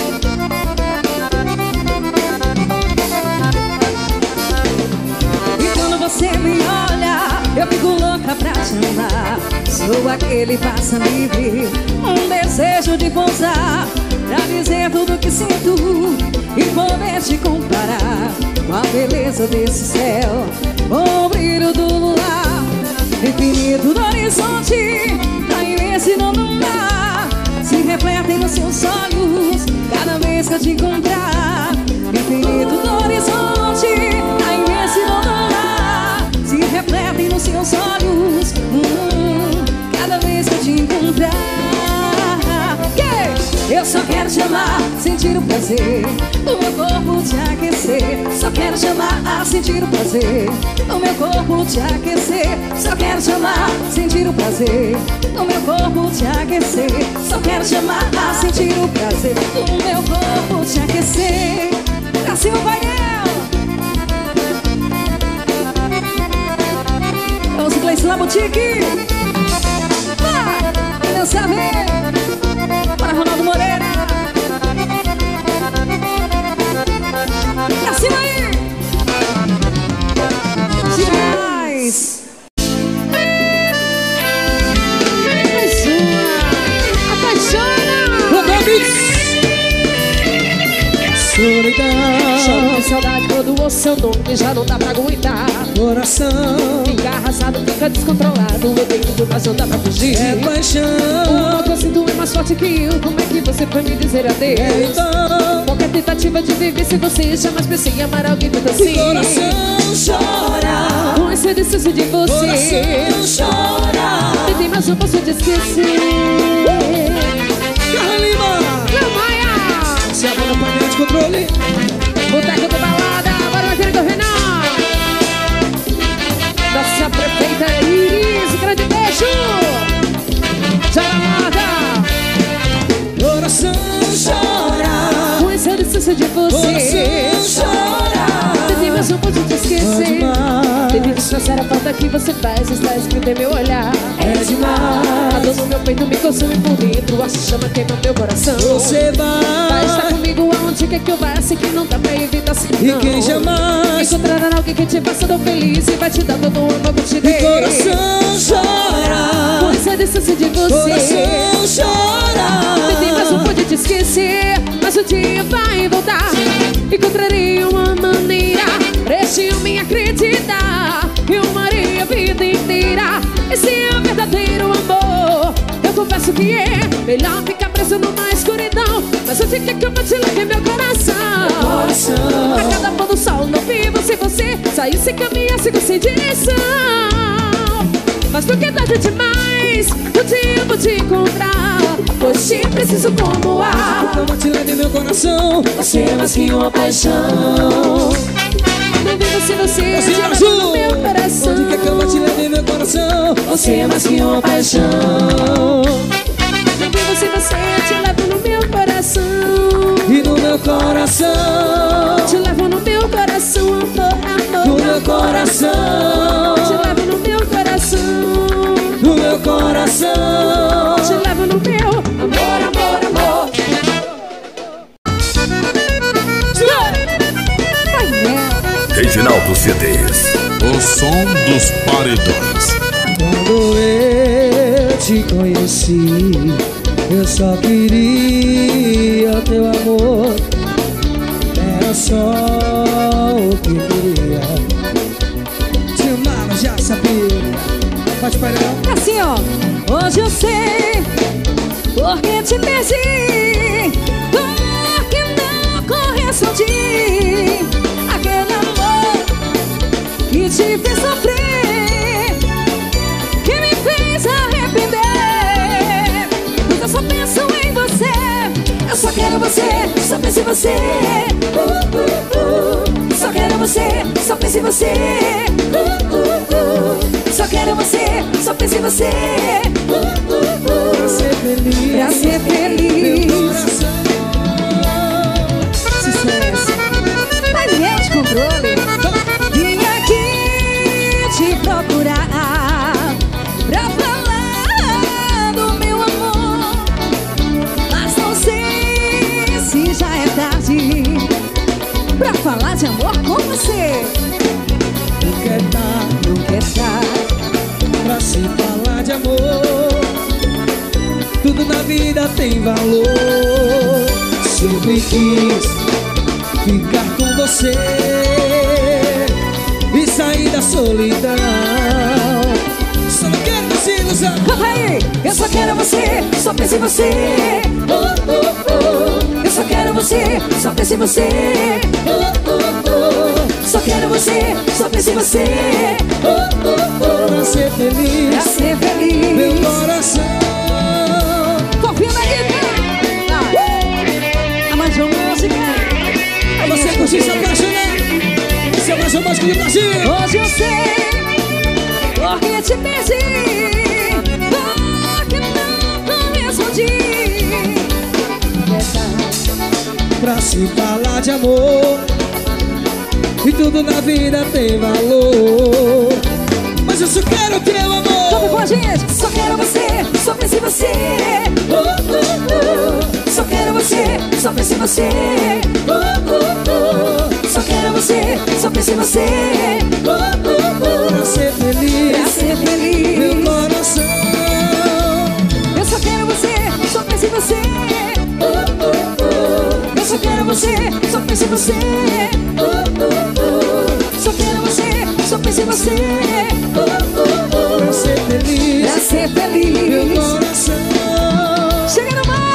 E quando você me olha, eu fico louca pra te amar. Sou aquele passa livre, um desejo de pousar, pra dizer tudo que sinto e poder te comparar com a beleza desse céu, com o brilho do luar, infinito do horizonte, da imensidão do mar, se refletem nos seus olhos cada vez que eu te encontrar. Infinito do horizonte, da imensidão do mar, se refletem nos seus olhos cada vez que eu te encontrar. Eu só quero te amar, sentir o prazer do meu corpo te aquecer. Só quero te amar, sentir o prazer do meu corpo te aquecer. Só quero te amar, sentir o prazer do meu corpo te aquecer. Só quero te amar, sentir o prazer do meu corpo te aquecer. Pra cima, painel! Vamos, Gleice La Boutique! Vai! Dança bem! Para Ronaldo Moreira. Pra cima aí. Demais. Mais uma. Apaixona. Solidão. Choro de saudade quando ouço seu nome, já não dá pra aguentar. Coração. Fica arrasado, fica descontrolado. Eu deito, mas não dá pra fugir. É O paixão. amor que eu sinto é mais forte que eu. Como é que você foi me dizer adeus? Então, Qualquer tentativa de viver sem você, jamais pensei em amar alguém tanto assim. coração chora. Com esse desejo de você, Coração chora. tentei, mas não posso te esquecer. Carla Lima. Maia, Se a mão no painel de controle. boteco do balada, agora vai querer do Renan. Nossa prefeita Iris, grande beijo. Jaramada. Coração chora. Com esse desejo de você, Coração chora. tentei, mas não pude te esquecer. demais. Teve que disfarçar a falta que você faz, está escrito em meu olhar. É demais. A dor no meu peito me consome por dentro, a chama queima meu coração. Você Vai estar vai. comigo aonde quer que eu vá, sei que não dá pra evitar assim E não. quem jamais. Encontrar alguém que te faça tão feliz e vai te dar todo o amor que eu te dei. Coração chora. Com essa distância de você, Coração chora. tentei, mas não pude te esquecer. Mas o dia vai voltar, encontrarei uma maneira pra este homem acreditar. Eu amarei a vida inteira, esse é o verdadeiro amor. Eu confesso que é melhor ficar preso numa escuridão, mas eu te quero que eu te leve meu coração. A cada pôr do sol não vivo sem você, saísse, caminhasse sem direção. Mas tu que é tarde demais, um dia eu vou te encontrar, pois te preciso como ar. Cama te leve meu coração. Você é mais que uma paixão. Não vivo sem você, te levo no meu coração. Onde quer que eu te leve meu coração. Você é mais que uma paixão. Não vivo sem você, te levo no meu coração. E no meu coração. Te levo no meu coração, amor, amor. No meu coração. Te levo no meu coração. No meu coração. Te levo no meu amor, amor, amor. Reginaldo CDs. O som dos paredões. Quando eu te conheci, eu só queria teu amor. Era só o que queria. Te amava, já sabia. Pode parar. Assim, ó. Hoje eu sei porque te perdi, porque não correspondi. você, só penso em você. Só quero você, só penso em você. Só quero você, só penso em você. Pra ser feliz, pra ser feliz. meu coração. Sucesso. Painel de controle. Vim aqui te procurar pra falar do meu amor, mas não sei se já é tarde pra falar de amor com você. Não quer dar pra se falar de amor. Tudo na vida tem valor. Sempre quis ficar com você e sair da solidão. Só não quero mais ilusão. Canta aí! Eu só quero você, só penso em você. Eu só quero você, só penso em você. Só quero você, só penso em você. Pra ser feliz, Pra ser feliz. meu coração. Confia na guitarra. A mais uma música. Pra você curtir, se apaixonar. Você é mais romântico do Brasil. Hoje eu sei porque te perdi, porque não correspondi. Pra se falar de amor, e tudo na vida tem valor. Mas eu só quero teu amor. Canta com a gente. Só quero você, só penso em você. Só quero você, só penso em você. Só quero você, só penso em você. Pra ser Pra feliz, ser feliz. meu coração. Eu só quero você, só penso em você. Eu só quero você, só penso em você. Só quero você, só penso em você. Pra ser feliz, Pra ser meu feliz. coração. Chega no mais.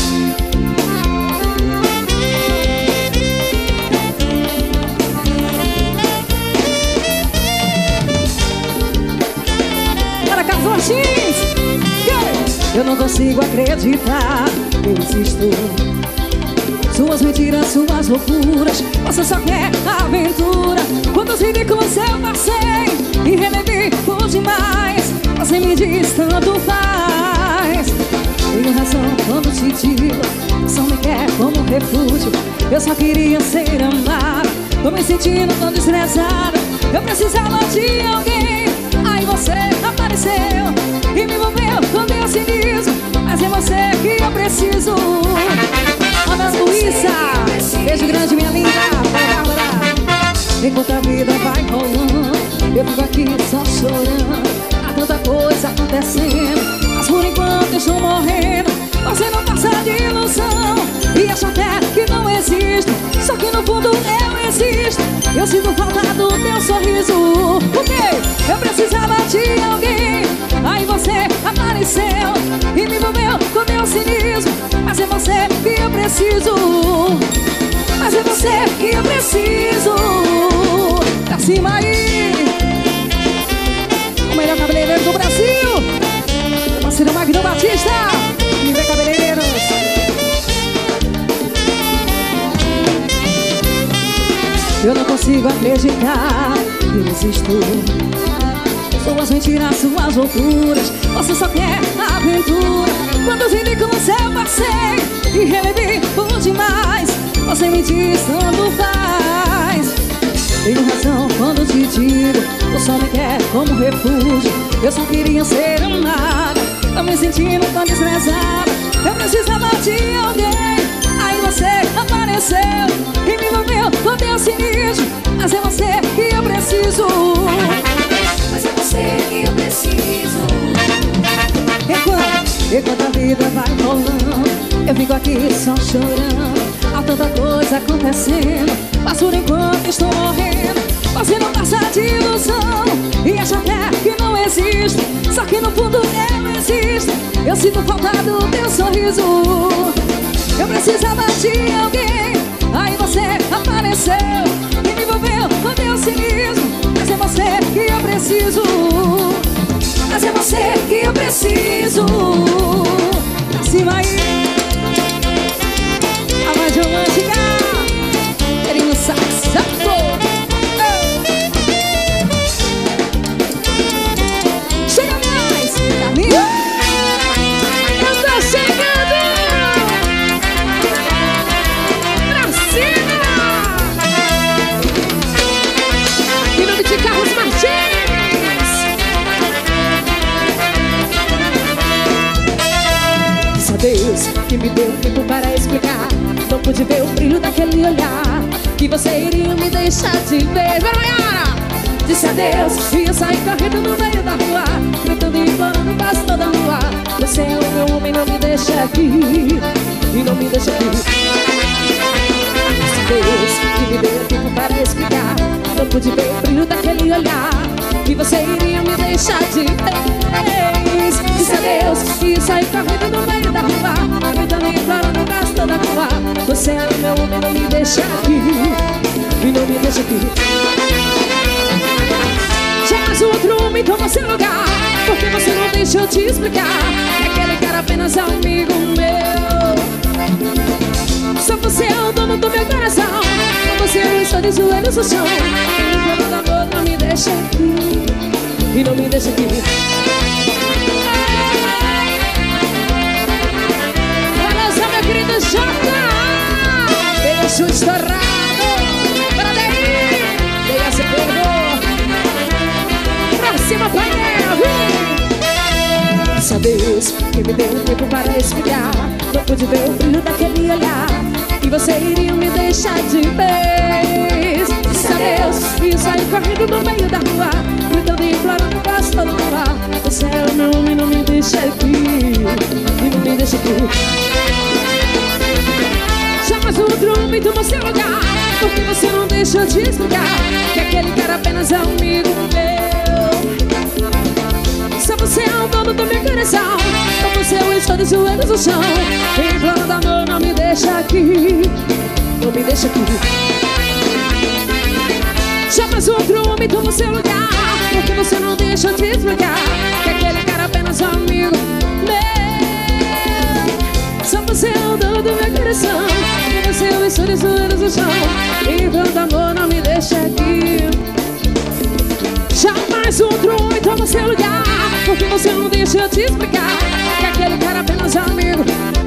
Para Carlos Martins. Eu não consigo acreditar, eu insisto. Suas mentiras, suas loucuras, você só quer aventura. Quantos ridículos eu passei e revivi por demais. Você me diz tanto faz. Tenho razão quando te digo, só me quer como refúgio. Eu só queria ser amada, tô me sentindo tão estressada. Eu precisava de alguém, aí você apareceu e me envolveu com teu cinismo. Mas é você que eu preciso. Ana Luísa, beijo grande, minha linda. Enquanto a vida vai rolando, eu fico aqui só chorando. Há tanta coisa acontecendo, mas por enquanto eu estou morrendo. Você não passa de ilusão e acha até que não existe. Só que no fundo eu existo. Eu sinto falta do teu sorriso. Por quê? Eu precisava de alguém, aí você apareceu e me envolveu com teu cinismo. Mas é você que eu preciso. Mas é você que eu preciso. Pra cima aí. O melhor cabeleireiro do Brasil, parceiro Magno Batista. Me vê, cabeleireiros. Eu não consigo acreditar, eu existo. Suas mentiras, suas loucuras, você só quer aventura. Quantos ridículos eu passei e revivi por demais. Você me diz tanto faz. Tenho razão quando te digo, você só me quer como refúgio. Eu só queria ser amada, tô me sentindo tão estressada. Eu precisava de alguém, aí você apareceu e me envolveu com teu cinismo. Mas é você que eu preciso. Mas é você que eu preciso. Enquanto a vida vai rolando, eu fico aqui só chorando. Há tanta coisa acontecendo, mas por enquanto estou morrendo. Você não passa de ilusão e acha até que não existe. Só que no fundo eu existo. Eu sinto falta do teu sorriso. Eu precisava de alguém, aí você apareceu e me envolveu com teu cinismo. Mas é você que eu preciso. Mas é você que eu preciso. Pra cima aí. me deu tempo para explicar. Não pude ver o brilho daquele olhar, que você iria me deixar de ver. Vergonha! Disse adeus e eu saí correndo no meio da rua, gritando e implorando quase toda nua. Você é o meu homem, não me deixa aqui, e não me deixa aqui. Disse Deus que me deu tempo para explicar. Não pude ver o brilho daquele olhar, que você iria me deixar de vez. Disse adeus e eu saí correndo no meio da rua, gritando e implorando quase toda nua. Você é o meu homem, não me deixa aqui, e não me deixa aqui. Jamais o outro homem toma seu lugar, porque você não deixa eu te explicar. Aquele cara apenas é um amigo meu. Só você é o dono do meu coração, com você eu estou de joelhos no chão. E quando o amor não me deixa aqui, e não me deixa aqui. Olha só, meu querido Jota, deixa o estourado. Para daí, deixa se perdoar. Cima painel, disse adeus que me deu tempo para explicar. Não pude ver o brilho daquele olhar, que você iria me deixar de vez. Disse adeus e saí correndo no meio da rua, gritando e implorando quase toda nua. Você é o meu homem, não me deixa aqui, e não me deixa aqui. Jamais o outro homem tomou seu lugar, porque você não deixa eu te explicar. Que aquele cara apenas é um amigo meu. Só você é o dono do meu coração, com você eu estou de joelhos no chão. Implorando amor, não me deixa aqui, não me deixa aqui. Jamais outro homem toma seu lugar, porque você não deixa eu te explicar. Que aquele cara apenas é um amigo meu. Só você é o dono do meu coração, com você eu estou de joelhos no chão. Implorando amor, não me deixa aqui. Jamais outro homem toma seu lugar, porque você não deixa eu te explicar. Que aquele cara apenas é um amigo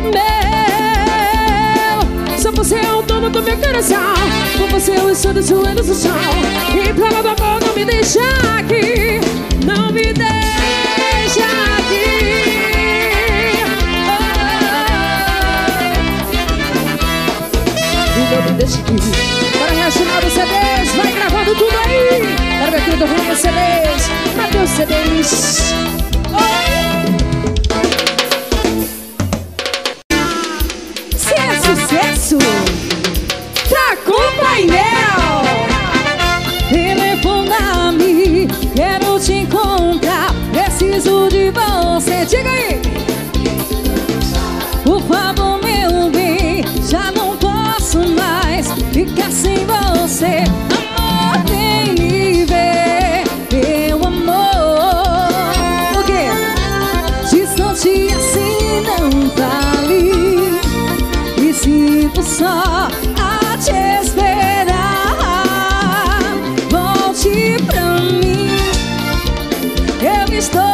meu. Só você é o dono do meu coração, com você eu estou de joelhos no chão. E pra lá do amor, não me deixa aqui, não me deixa aqui. E não me deixa aqui. Para reacionar os CDs, vai gravando tudo aí. Para ver tudo ruim os CDs, Matheus CDs. Se é sucesso, tá com painel. Telefona-me, quero te encontrar, preciso de você. Diga aí. Por favor, meu bem, já não posso mais ficar sem você. Amor, vem me ver, meu amor. O quê? Distante assim não vale, me sinto só a te esperar. Volte pra mim, eu estou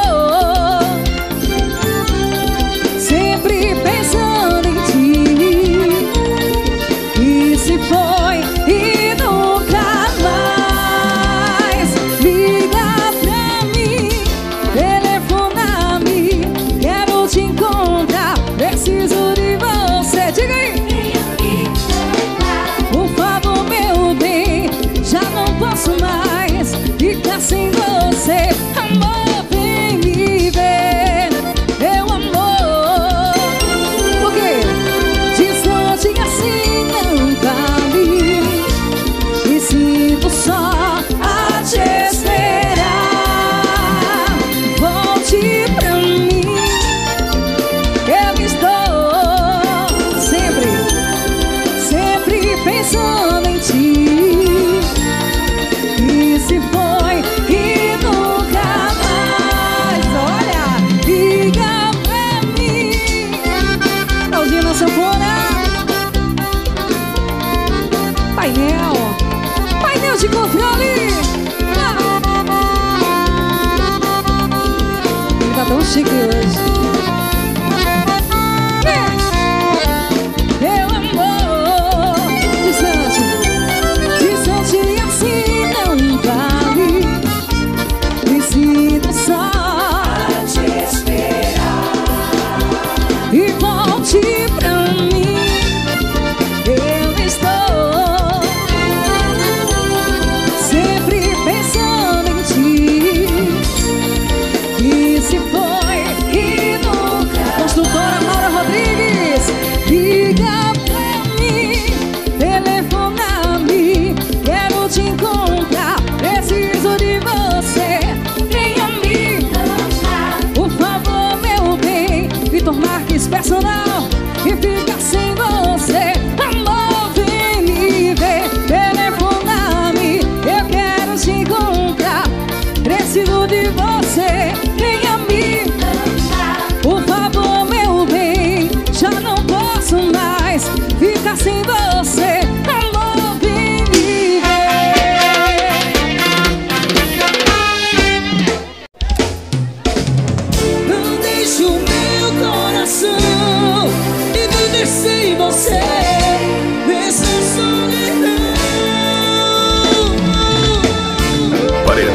sempre pensando em ti. E se foi e nunca mais, liga pra mim, telefona-me, quero te encontrar, preciso de você. Diga aí. Por favor, meu bem, já não posso mais ficar sem você. Amor, vem me ver, meu amor. Por quê? Distante assim não vale, me sinto só a te esperar. Volte pra mim, eu estou sempre pensando em ti. E se foi e nunca mais, olha, liga pra mim. Claudina Sanfona. Painel de controle. Ele tá tão chique hoje. Meu amor, distante assim não vale, me sinto só a te esperar. E volte pra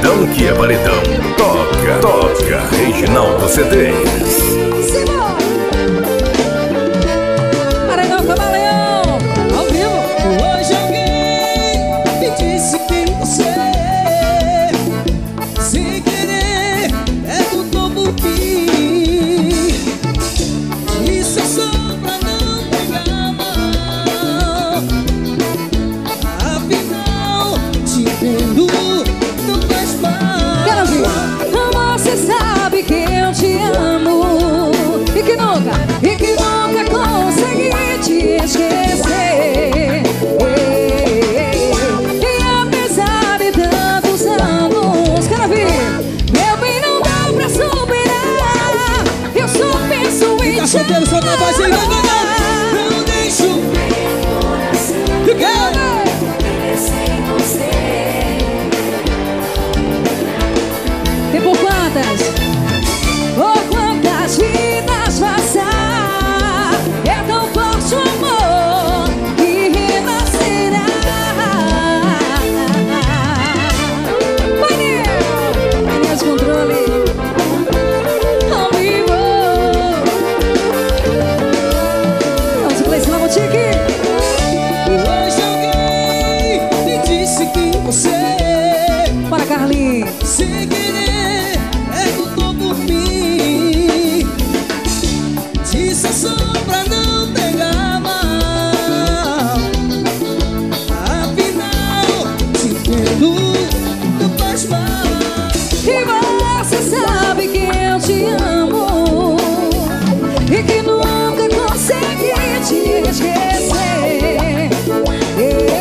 paredão que é paredão. Toca, Reginaldo CDs. Simão! Paredão Camaleão, ao vivo. Hoje alguém me disse que você, sem querer, perguntou por mim. Isso é só pra não pegar mal. Afinal, te entendo, não faz mal. Quero ouvir. Você sabe que eu te amo e que nunca consegui te esquecer. E apesar de tantos anos, quero ouvir. Meu bem, não dá pra superar. Eu só penso em Tá te solteiro, solta a voz aí, vai, vai, vai. Não deixo ficar sem você. E por quantas? Por quantas vidas passar? É tão forte o amor que renascerá. Painel de controle ao vivo. Vamos pro Place na Boutique. Hoje alguém me disse que você, Para Carlinhos. sem querer, perguntou por mim. Disse só pra não pegar mal. Afinal, te entendo, não faz mal. E você sabe que eu te amo e que nunca consegui te esquecer. E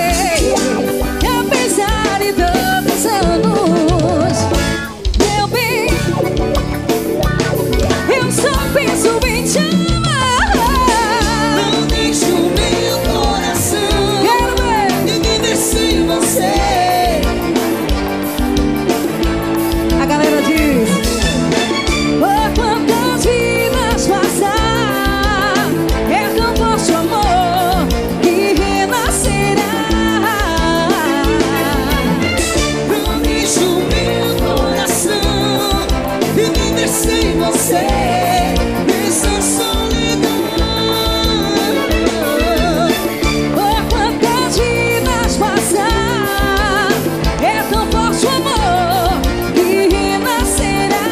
apesar de tantos anos, meu bem, eu só penso em te amar. Não deixo meu coração Quero ver. viver sem você. A galera diz: por quantas vidas passar, é tão forte o amor que renascerá. Não deixo meu coração viver sem você. Essa solidão. Por quantas vidas passar, é tão forte o amor que renascerá.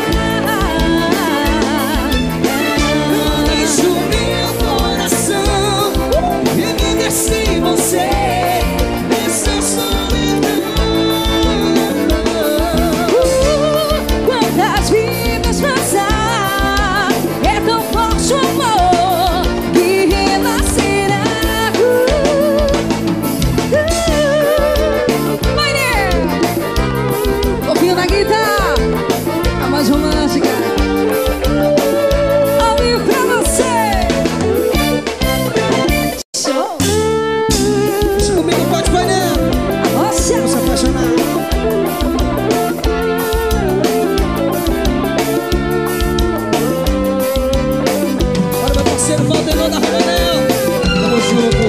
Não deixo meu coração viver sem você. Essa solidão. Quantas vidas passar, é tão forte o amor que renascerá. Maria, ouvindo na guitarra, a mais romântica, ao vivo pra você. Show! Deixa comigo, pode painel. Nossa! Vamos se apaixonar. Bora, meu parceiro, volta da Rabanel. Tamo junto.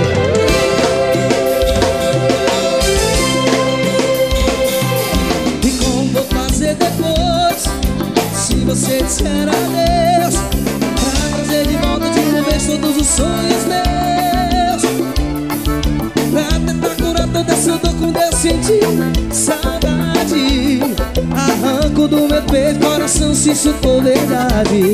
E como vou fazer depois, se você disser adeus, pra trazer de volta de uma vez todos os sonhos meus, pra tentar curar toda essa dor quando eu sentir saudade. Arranco do meu peito, coração, se isso for verdade.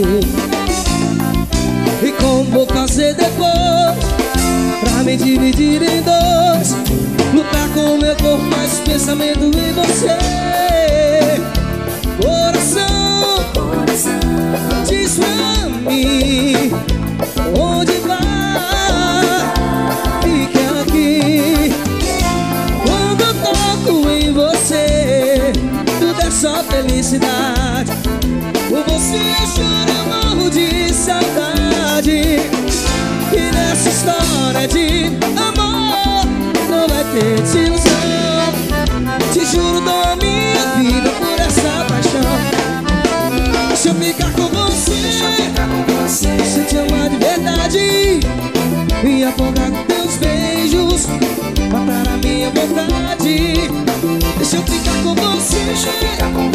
E como vou fazer depois, pra me dividir em dois, lutar com o meu corpo, mas pensamento em você. Coração, diz pra mim onde vai, fica aqui. Quando eu toco em você, tudo é só felicidade. Por você eu choro, eu morro de saudade. E nessa história de amor não vai ter desilusão. Te juro, dou a minha vida por essa paixão. Deixa eu ficar com você, deixa eu te amar de verdade, me afogar com teus beijos, matar a minha vontade. Deixa eu ficar com você,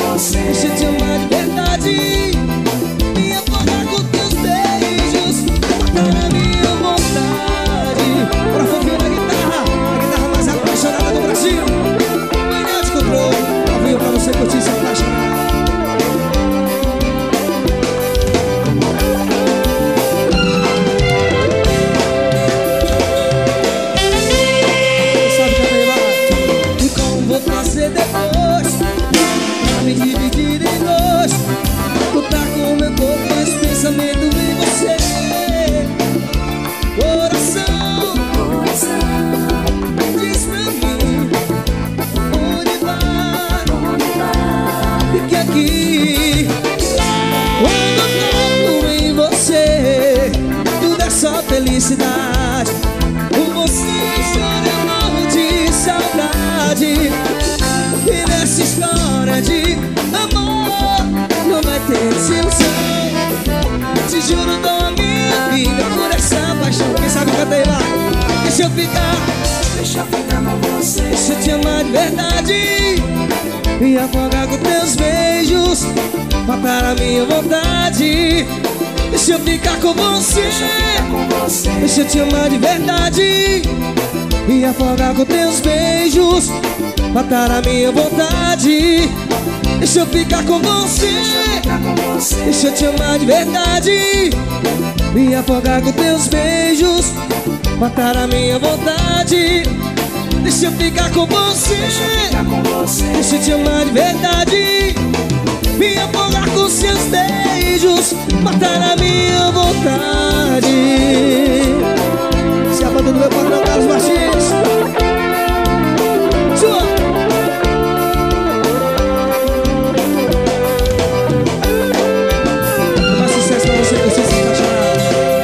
depois pra me dividir em dois. Lutar com meu corpo, mas pensamento em você. Coração, diz pra mim onde vai. Fique aqui. Quando eu toco em você, tudo é só felicidade. Por você choro, eu morro de saudade. E nessa história de amor não vai ter desilusão. Te juro, dou a minha vida por essa paixão. Quem sabe canta aí lá. Deixa eu ficar com você. Deixa eu te amar de verdade. Me afogar com teus beijos, matar a minha vontade. Deixa eu ficar com você. Deixa eu te amar de verdade. Me afogar com teus beijos, matar a minha vontade. Deixa eu ficar com você. Deixa eu te amar de verdade. Me afogar com teus beijos, matar a minha vontade. Deixa eu ficar com você. Deixa eu te amar de verdade. Me afogar com seus beijos, matar a minha vontade. Se a banda do meu patrão Carlos Martins. Sua. Mais sucesso pra você se apaixonar.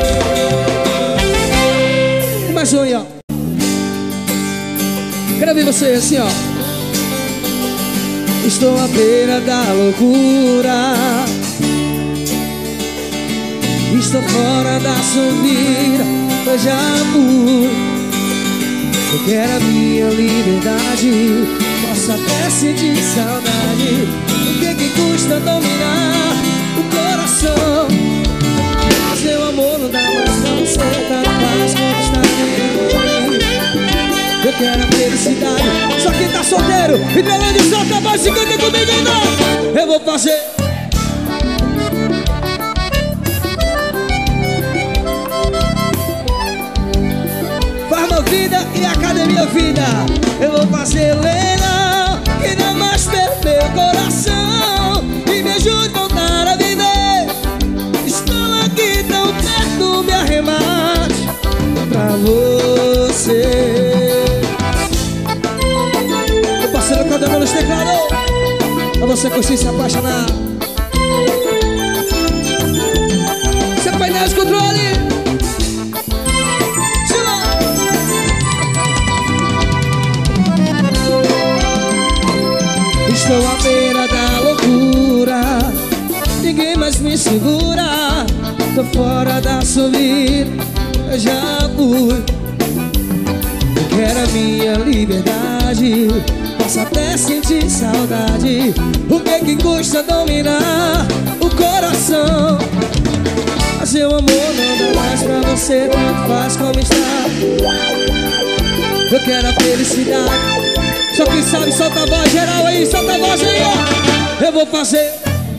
Mais um aí, ó. Quero ver você assim, ó. Estou à beira da loucura. Estou fora da sua vida, eu já fui. Eu quero a minha liberdade, posso até sentir saudade. O que custa dominar o coração? Seu amor não dá mais pra você, tá na paz como está dentro. Eu quero a felicidade. Só quem tá solteiro e Belândia solta a voz e canta comigo ainda. Eu vou fazer. Farma Vida e Academia Vida. Eu vou fazer leilão que dá mais pelo meu coração e me ajude a voltar a viver. Estou aqui tão perto, me arremate pra você. Parceiro cantando nos teclados, pra você conseguir se apaixonar. Seu painel de controle. Estou à beira da loucura, ninguém mais me segura. Tô fora da sua vida, eu já fui. Eu quero a minha liberdade, posso até sentir saudade. O que custa dominar o coração? Mas seu amor não dá mais pra você, tanto faz como está. Eu quero a felicidade. Só quem sabe, solta a voz geral aí, solta a voz aí, ó. Eu vou fazer.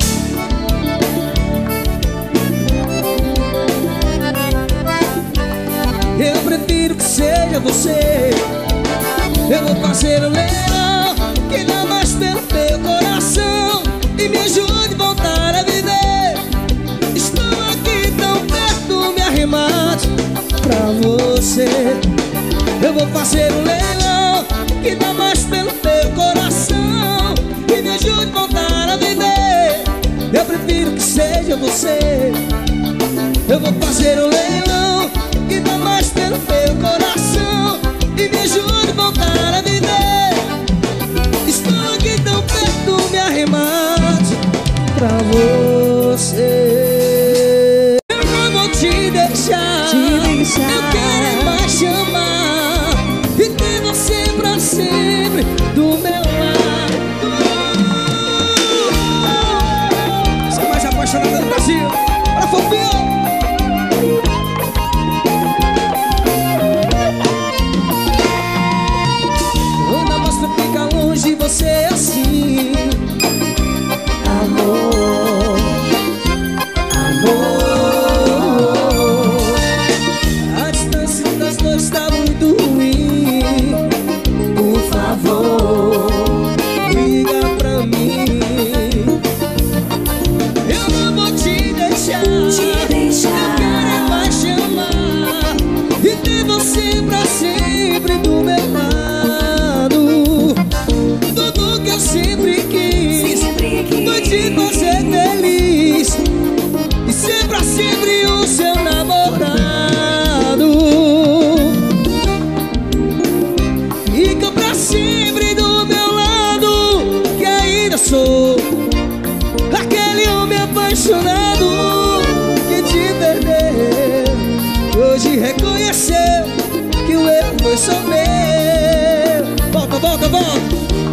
Eu prefiro que seja você. Eu vou fazer um leilão que dá mais pelo teu coração e me ajude a voltar a viver. Estou aqui tão perto, me arremate pra você. Eu vou fazer um leilão que dá mais pelo teu coração e me ajude a voltar a viver. Eu prefiro que seja você. Eu vou fazer um leilão que dá mais pelo teu coração e me ajude a voltar a viver. Estou aqui tão perto, me arremate pra você. Eu não vou te deixar. Eu quero mais te amar e ter você pra sempre do meu lado. Você é mais apaixonada do Brasil. Pra sempre quis foi te fazer feliz e ser pra sempre o seu namorado. Fica pra sempre do meu lado, que ainda sou aquele homem apaixonado que te perdeu. Hoje reconheceu que o erro foi só meu. Volta, volta, volta.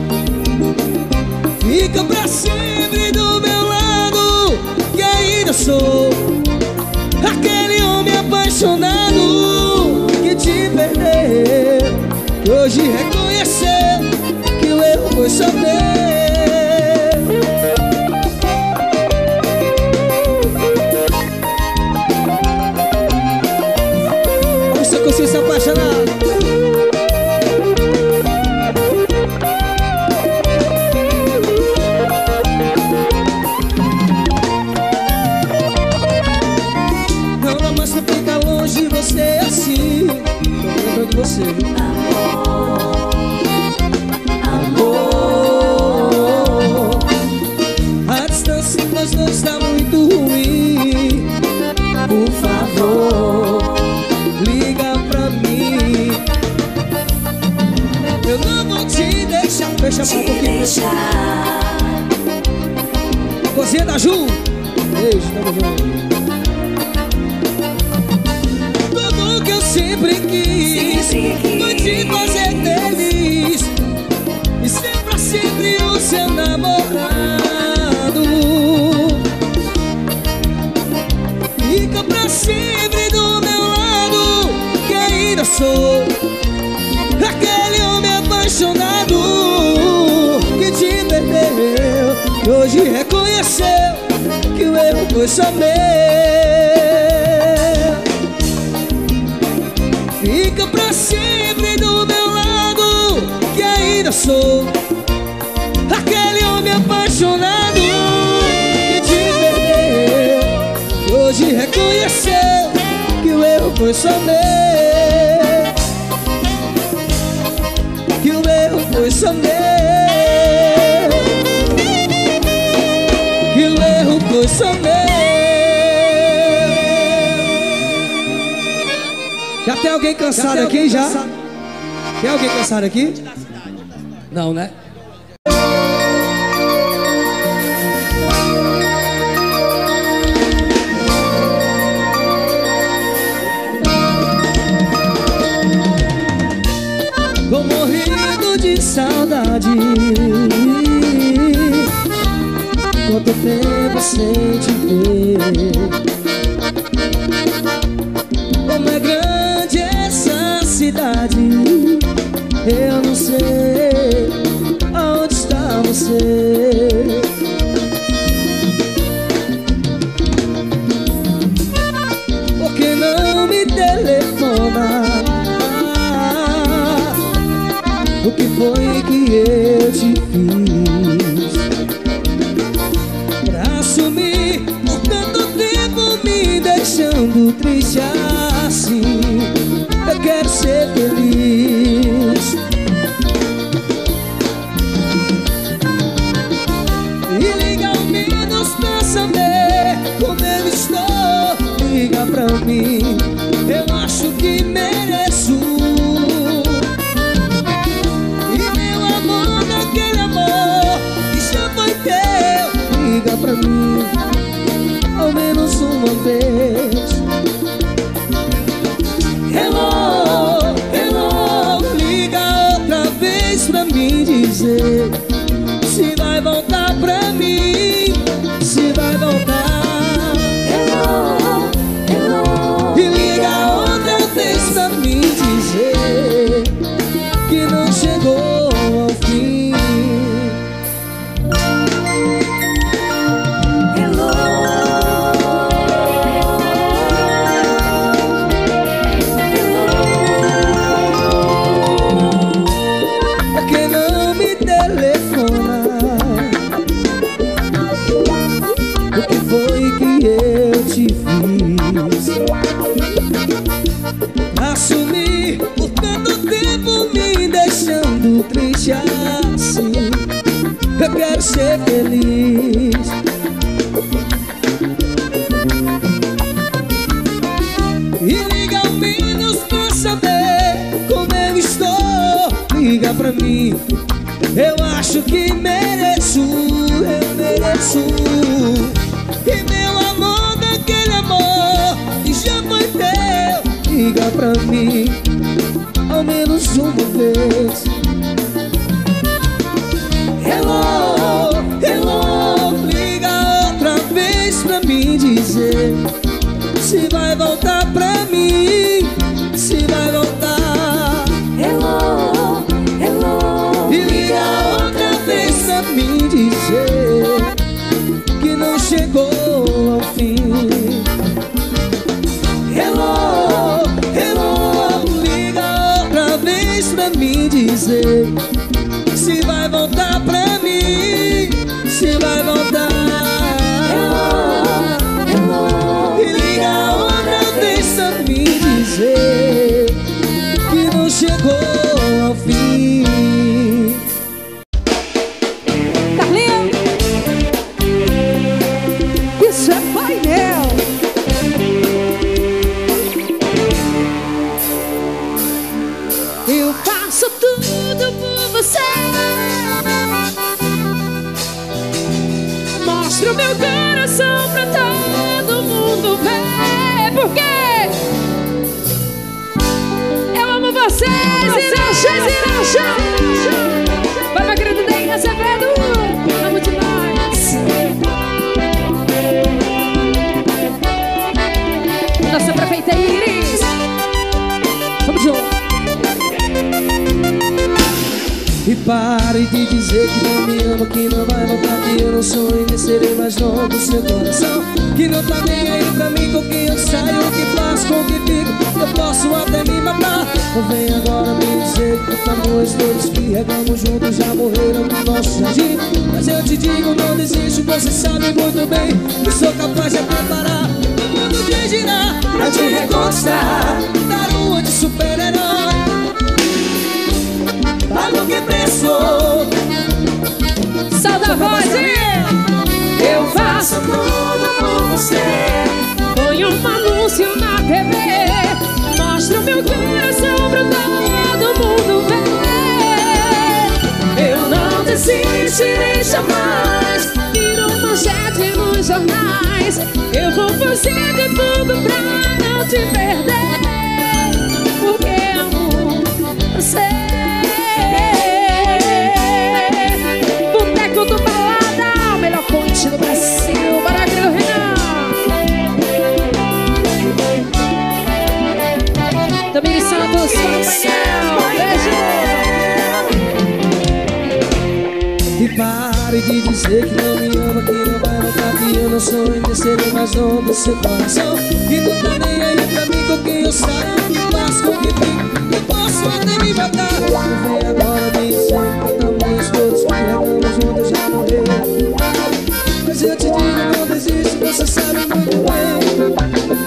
Fica pra sempre do meu lado, que ainda sou aquele homem apaixonado que te perdeu. Hoje reconheceu que o erro foi só meu. Se apaixonar. Não, mas não fica longe de você assim. Tô lembrando de você. Amor, a distância entre nós dois tá muito ruim. Por favor, liga pra mim. Eu não vou te deixar. Fecha a mão um pouquinho. Cozinha da Ju. Beijo, tamo junto. Tudo que eu sempre quis foi te fazer feliz e ser pra sempre o seu namorado. Fica pra sempre do meu lado, que ainda sou aquele homem apaixonado que te perdeu. Hoje reconheceu que o erro foi só meu. Fica pra sempre do meu lado, que ainda sou aquele homem apaixonado que te perdeu. Hoje reconheceu que o erro foi só meu. Que o erro foi só meu. Que o erro foi só meu. Já tem alguém cansado aqui já? Tem alguém cansado aqui? Não, né? Tô morrendo de saudade. Quanto tempo sem te ver. Como é grande essa cidade, eu não sei aonde está você. Por que não me telefona? O que foi que eu te fiz pra sumir por tanto tempo, me deixando triste assim? Eu quero ser feliz. quero ser feliz. E liga ao menos pra saber como eu estou. Liga pra mim, eu acho que mereço, eu mereço. E meu amor, daquele amor que já foi teu, liga pra mim ao menos uma vez. Hello, hello, liga outra vez pra me dizer se vai voltar pra mim, se vai voltar. Hello, hello, E liga outra vez pra me dizer que não chegou ao fim. Hello, hello, liga outra vez pra me dizer se vai voltar pra mim, se vai voltar. hello, E liga outra vez pra me dizer que não chegou ao fim. Carlinhos, isso é painel. Eu faço tudo por você. Mostro meu coração pra todo mundo ver. Porque eu amo vocês e não chamo. Vai, meu querido Ney Azevedo, amo demais. Nossa prefeita Iris, vamos junto. E pare de dizer que não me ama, que não vai voltar, que eu não sou e nem serei mais novo do seu coração. Que não tá nem aí pra mim com quem eu saio, o que faço, com o que fico, eu posso até me matar. Não vem agora me dizer que amores todos que regamos juntos já morreram no nosso jardim. Mas eu te digo, não desisto, você sabe muito bem que sou capaz de preparar o mundo de girar pra te reconquistar, dar uma de super-herói. Pago que preço. Salve a voz, eu faço tudo por você. Põe um anúncio na TV, mostro meu coração pra todo mundo ver. Eu não desistirei jamais, viro manchete nos jornais. Eu vou fazer de tudo pra não te perder, porque amo você. Boteco do Balada, melhor ponte do Brasil. Maravilha, Renan. Tamires Santos, painel. Beijo. E pare de dizer que não me ama, que não vai voltar, que eu não sou e nem serei mais novo do seu coração. Que não tá nem aí pra mim com quem eu saio, que faço, com quem fico, eu posso até me matar. Não vem agora me dizer que amores todos que regamos juntos já morreram. Mas eu te digo, não desisto, você sabe muito bem.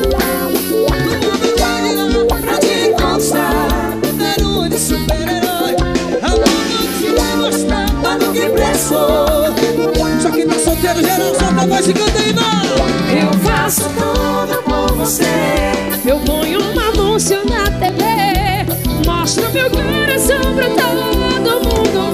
Pra te conquistar, dar uma de super-herói. Amor, não te vai mostrar, pago que preço. Só que tá solteiro, geral, solta a voz e canta e vai. Eu faço tudo por você. Eu ponho um anúncio na TV, mostro meu coração pra todo mundo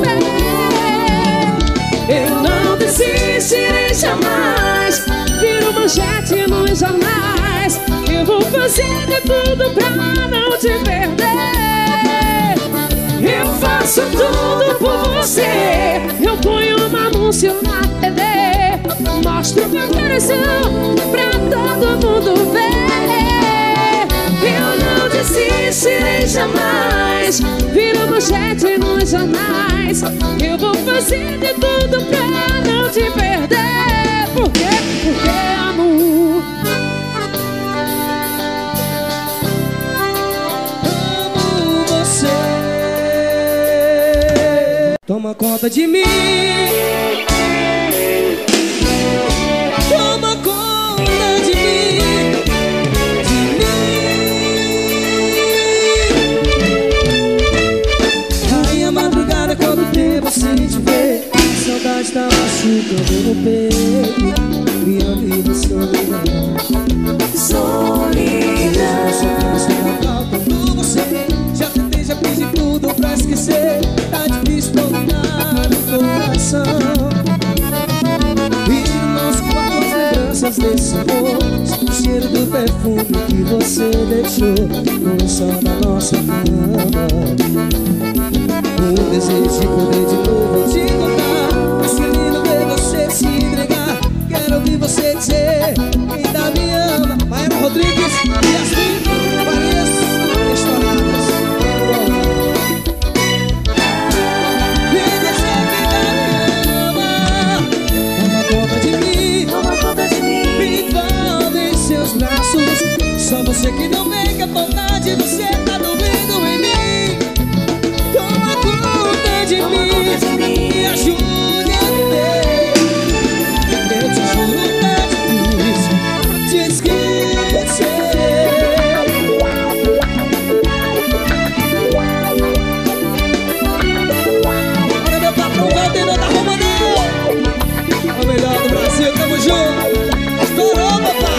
ver. Eu não desistirei jamais, viro manchete nos jornais. Eu vou fazer de tudo pra não te perder. Eu faço tudo por você. Eu ponho um anúncio na TV, mostro meu coração pra todo mundo ver. Eu não desistirei jamais, viro manchete nos jornais. Eu vou fazer de tudo pra não te perder. Por quê? Porque amo. Amo você. Toma conta de mim. Toma conta de mim. Aí a madrugada quando tem você te ver, saudade tá machucando no peito, minha vida solidão. Solidão. Faltando você. Já tentei, já fiz de tudo pra esquecer. Tá difícil voltar no coração. E no nosso quarto as lembranças desse amor. O cheiro do perfume que você deixou no lençol da nossa cama. Um desejo de poder de novo te encontrar. Mas que lindo ver você se entregar. Quero ouvir você dizer que ainda me ama. Maíra Rodrigues e Yasmin Farias estouradas. Me dizer que ainda me ama. Toma conta de mim. Toma conta de mim. Me envolve em seus braços. Só você que não vem, que a vontade você tá doendo em mim. Toma conta de mim. Me ajude a viver. Eu te juro, tá difícil te esquecer. Olha meu patrão, Valdemar da Romanel. É o melhor do Brasil, tamo junto. Estourou, papai.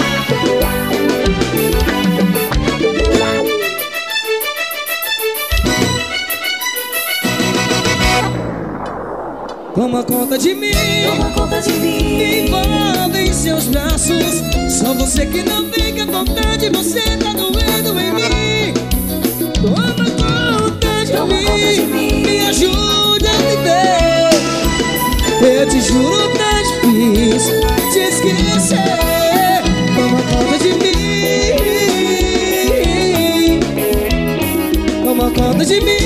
Toma conta de mim. Toma conta de Me mim. envolve em seus braços. Só você que não fica à vontade. Você tá doendo em mim. Toma conta de mim. Me ajude a viver. Eu te juro, tá difícil te esquecer. Toma conta de mim. Toma conta de mim.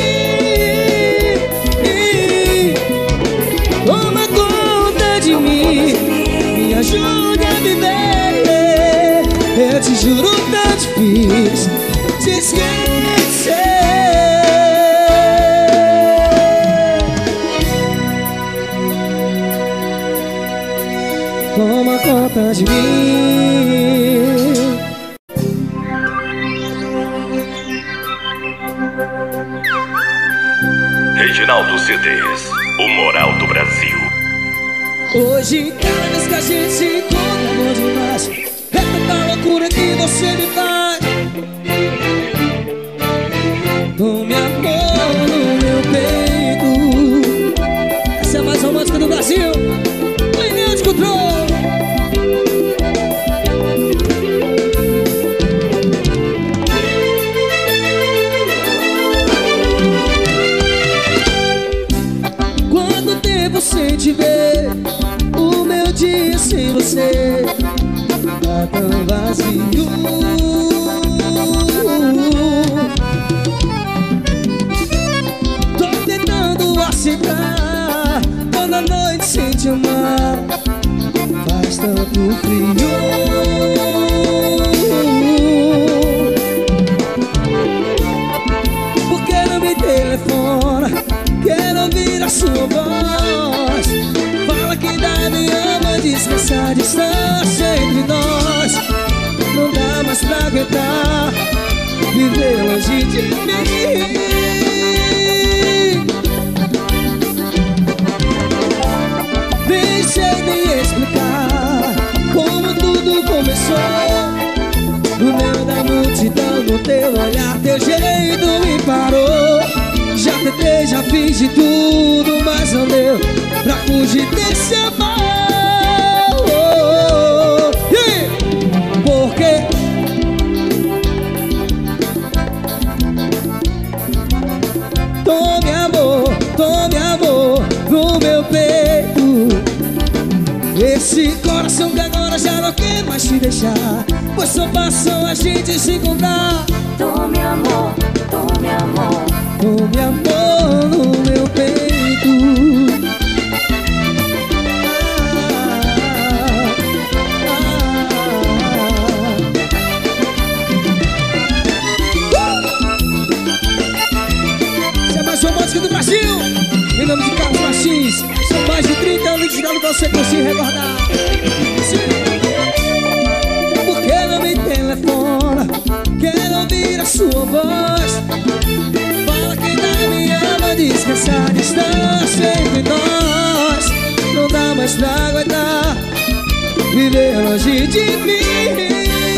Toma conta de mim, me ajude a viver. Eu te juro, tá difícil te esquecer. Toma conta de mim. Reginaldo CDs, o moral do Brasil. Hoje, cada vez que a gente se encontra, é bom demais. É tanta loucura que você me faz. Tome amor no meu peito. Essa é a mais romântica do Brasil. Painel de controle. Quanto tempo sem te ver, o meu dia sem você tá tão vazio. Tô tentando aceitar, toda noite sem te amar, faz tanto frio. Por que não me telefona? Quero ouvir a sua voz. Fala que ainda me ama, descansa a distância entre nós. Não dá mais pra aguentar viver longe de mim. Deixei de explicar como tudo começou. No meio da multidão, no teu olhar, teu jeito me parou. Já tentei, já fiz de tudo, mas não deu pra fugir desse amor. Por quê? Tome amor no meu peito. Esse coração que agora já não quer mais te deixar, pois só passou a gente se encontrar. Tome amor, tome amor. Tome amor no meu peito. Essa é a mais romântica do Brasil. Em nome de Carlos Martins. São mais de 30 anos de idade pra você conseguir recordar. Por que não me telefona? Quero ouvir a sua voz. Fala que ainda me ama, descansa a distância entre nós. Não dá mais mais pra aguentar viver longe de mim.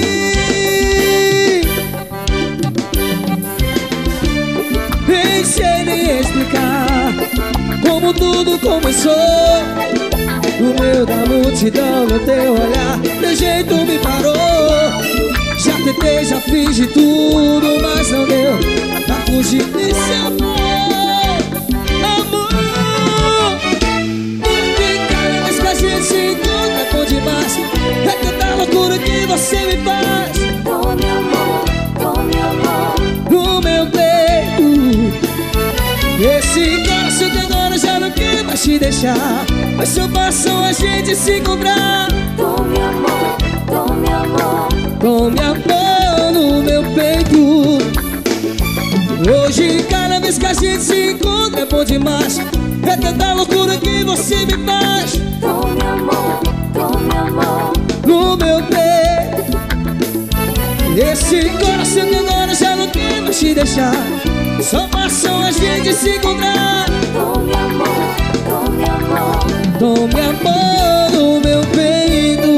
Pensei em explicar como tudo começou. No meio da multidão, no teu olhar, teu jeito me parou. Já tentei, já fiz de tudo, mas não deu pra fugir desse amor. Amor, porque cada vez que a gente se encontra é bom demais. É tanta loucura que você me faz. Tome amor No meu peito, esse coração de agora já não quer mais te deixar. Mas só passou a gente se encontrar. Tome amor Tome amor no meu peito. Hoje, cada vez que a gente se encontra é bom demais. É tanta loucura que você me faz. Tome amor No meu peito, esse coração que agora já não quer mais te deixar. Só passou a gente se encontrar. Tome amor Tome amor no meu peito.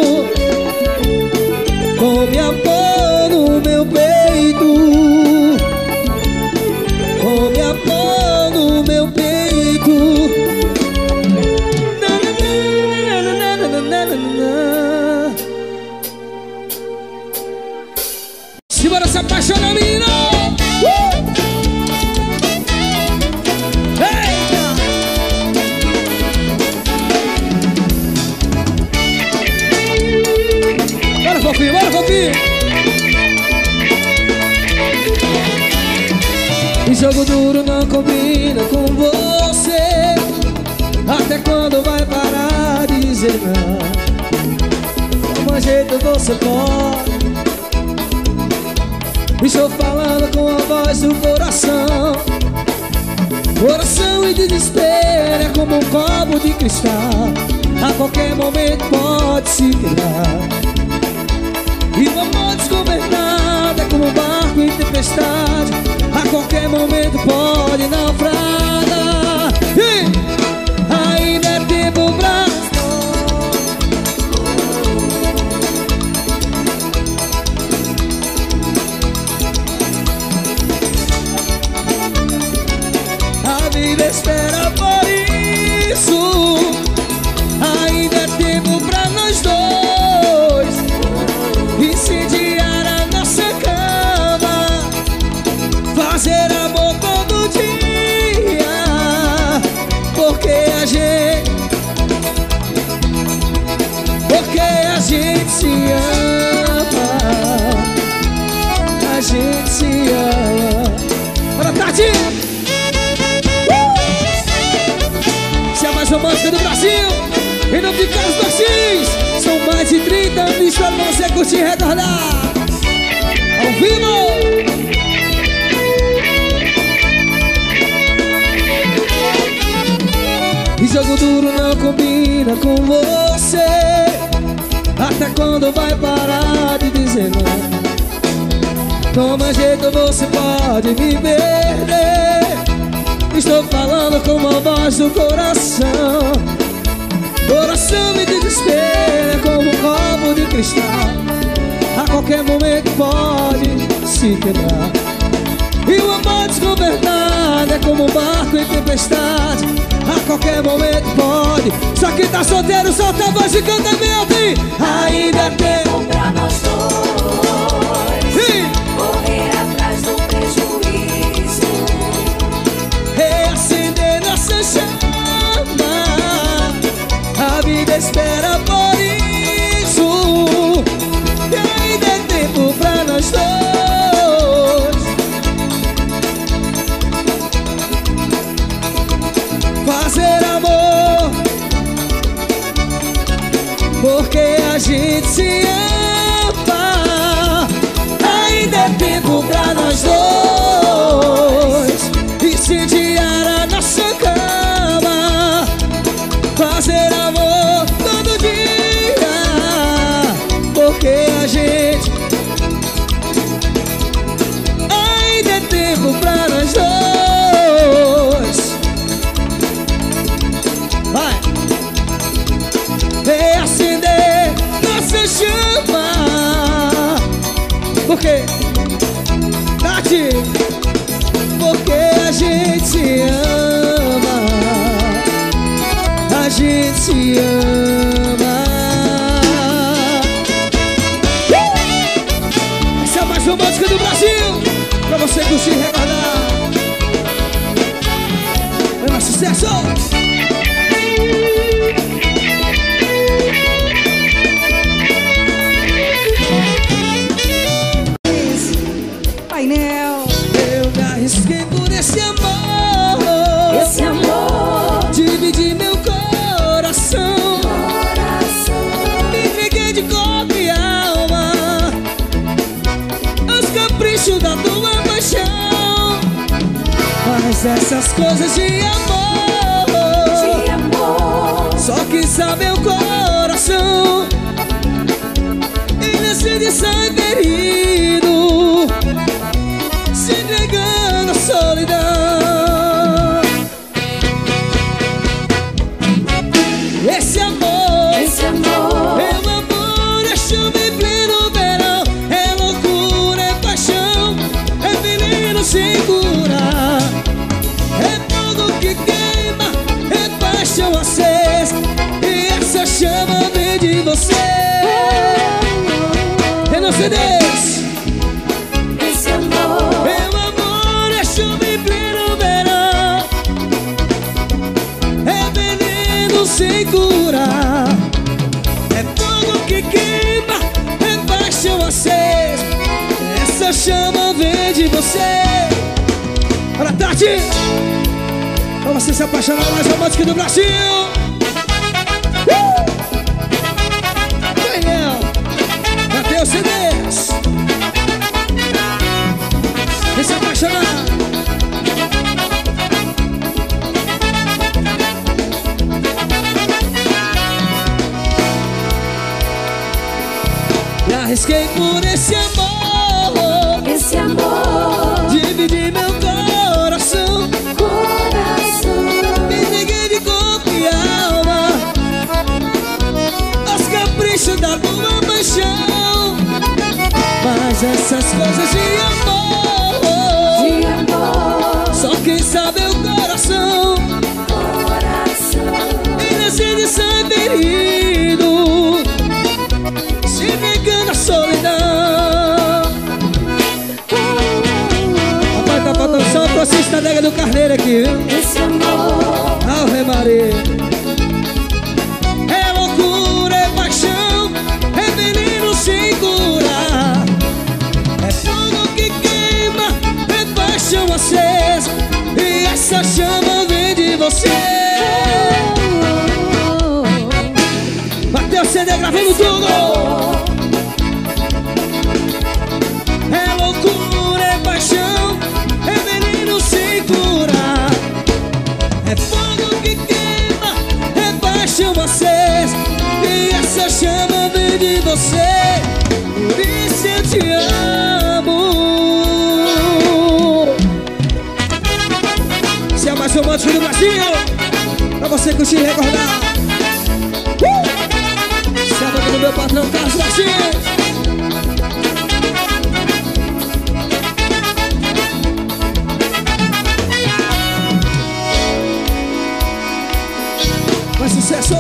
Tome amor no meu peito. Tome amor no meu peito. Simbora se apaixonar, menino! Bora, fofinho! E jogo duro não combina com você. Até quando vai parar de dizer não? Toma jeito você pode. Estou falando com a voz do coração. Coração e desespero é como um copo de cristal. A qualquer momento pode se quebrar. E o amor desgovernado é como um barco em tempestade. A qualquer momento pode naufragar. E ainda é tempo pra a vida espera por isso. Ainda é tempo pra nós dois incendiar a nossa cama, fazer amor todo dia, porque a gente se ama, a gente se ama. Bora, Tati! Você é a mais romântica do Brasil, em nome de Carlos Martins. São mais de 30 anos pra você curtir e retornar ao vivo. E jogo duro não combina com você. Até quando vai parar de dizer não? Toma jeito, você pode me perder. Estou falando com a voz do coração. Coração me desespera é como um copo de cristal. A qualquer momento pode se quebrar. E o amor desgovernado é como um barco em tempestade. A qualquer momento pode. Só quem tá solteiro solta a voz e canta bem alto. Ainda é tempo pra nós dois. Sim. Correr atrás do prejuízo. Reacender nossa chama. A vida espera por isso. E ainda é tempo pra nós dois fazer amor, porque a gente se ama. Ainda é tempo pra nós dois incendiar a nossa cama, fazer amor todo dia, porque a gente ainda é tempo pra nós dois. Vai! por quê? Tati! Porque a gente se ama. A gente se ama. Essa é a mais romântica do Brasil. Pra você curtir e recordar. É mais sucesso. Painel. Eu me arrisquei por esse amor. Esse amor, Dividi meu coração. Me entreguei de corpo e alma aos caprichos da tua paixão. Mas essas coisas de amor, só quem sabe é o coração. E decide sair ferido, se entregando à solidão. Esse amor, meu amor, é chuva em pleno verão. É loucura, é paixão, é veneno sem cura. É fogo que queima, é paixão acesa. E essa chama vem de você. Renan CDs. esse amor, Meu amor, é chuva em pleno verão. É veneno sem cura. É fogo que queima, é paixão acesa. Essa chama vem de você. Olha, Tati, pra você se apaixonar mais romântica do Brasil. Daniel, Mateus CDs. Vem se apaixonar. Me arrisquei por esse amor. esse amor, Dividi meu coração. Me neguei de corpo e alma aos caprichos da tua paixão. Mas essas coisas de amor, só quem sabe é o coração. E decide ser ferido, se negando à solidão. Rapaz, tá faltando só o Francisco da Nega do Carneiro aqui, viu? esse amor, Ave Maria. É loucura, é paixão, é veneno sem cura. É fogo que queima, é paixão acesa. E essa chama vem de você. Mateus CD gravando tudo. É loucura, é paixão, é veneno sem cura. É fogo que queima, é paixão acesa. E essa chama vem de você. Por isso eu te amo. Esse é o mais romântico do Brasil. Pra você curtir e recordar. Esse é a banda do meu patrão Carlos Martins. Mais sucesso.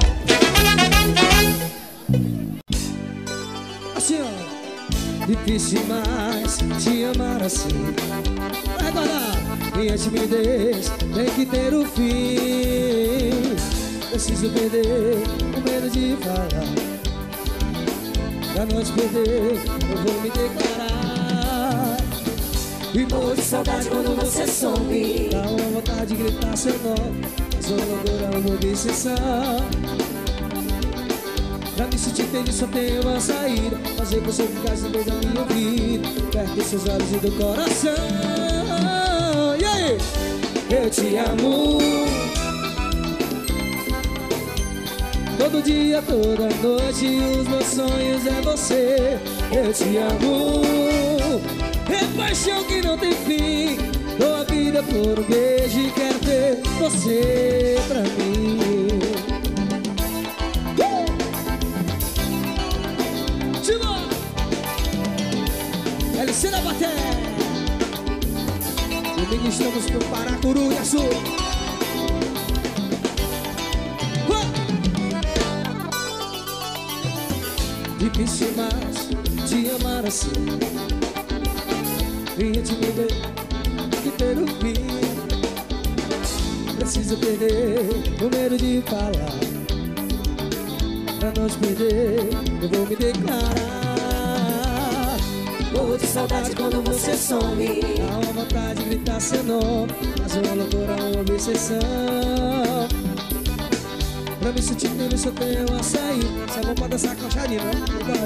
Assim, ó. Difícil demais te amar assim. Vai guardar. Minha timidez tem que ter um fim. Preciso perder o medo de falar. Pra não te perder, eu vou me declarar. E morro de saudade quando você some. Dá uma vontade de gritar seu nome. Sou loucura, uma obsessão. Pra me sentir feliz só tem uma saída. Fazer você ficar sem da minha vida, perto dos seus olhos e do coração. E aí? Eu te amo. Todo dia, toda noite, os meus sonhos é você. Eu te amo. É paixão que não tem fim. Dou a vida por um beijo e quero ter você pra mim. Amigo, estamos no Paracuruiaçu. Difícil mais te amar assim. Vinha te perder e ter o fim. Preciso perder o medo de falar. Pra não te perder, eu vou me declarar. Morro de saudade quando você some. Dá uma vontade de gritar seu nome, mas uma loucura, uma obsessão. Pra me sentir nele só tenho açaí. Só vou pra dançar com a Charina, né?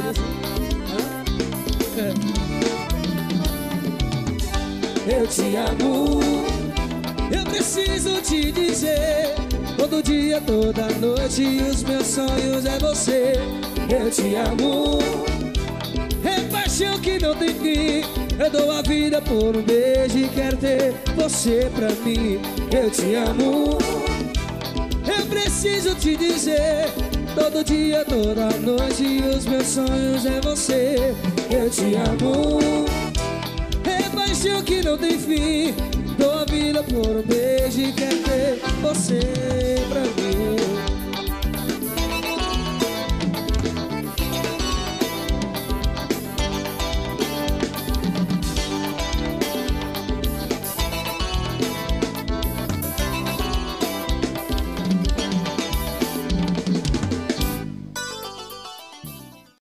Eu te amo. Eu preciso te dizer, todo dia, toda noite, os meus sonhos é você. Eu te amo. É paixão que não tem fim. Eu dou a vida por um beijo e quero ter você pra mim. Eu te amo. Eu preciso te dizer, todo dia, toda noite, os meus sonhos é você. Eu te amo. É paixão que não tem fim. Dou a vida por um beijo e quero ter você pra mim.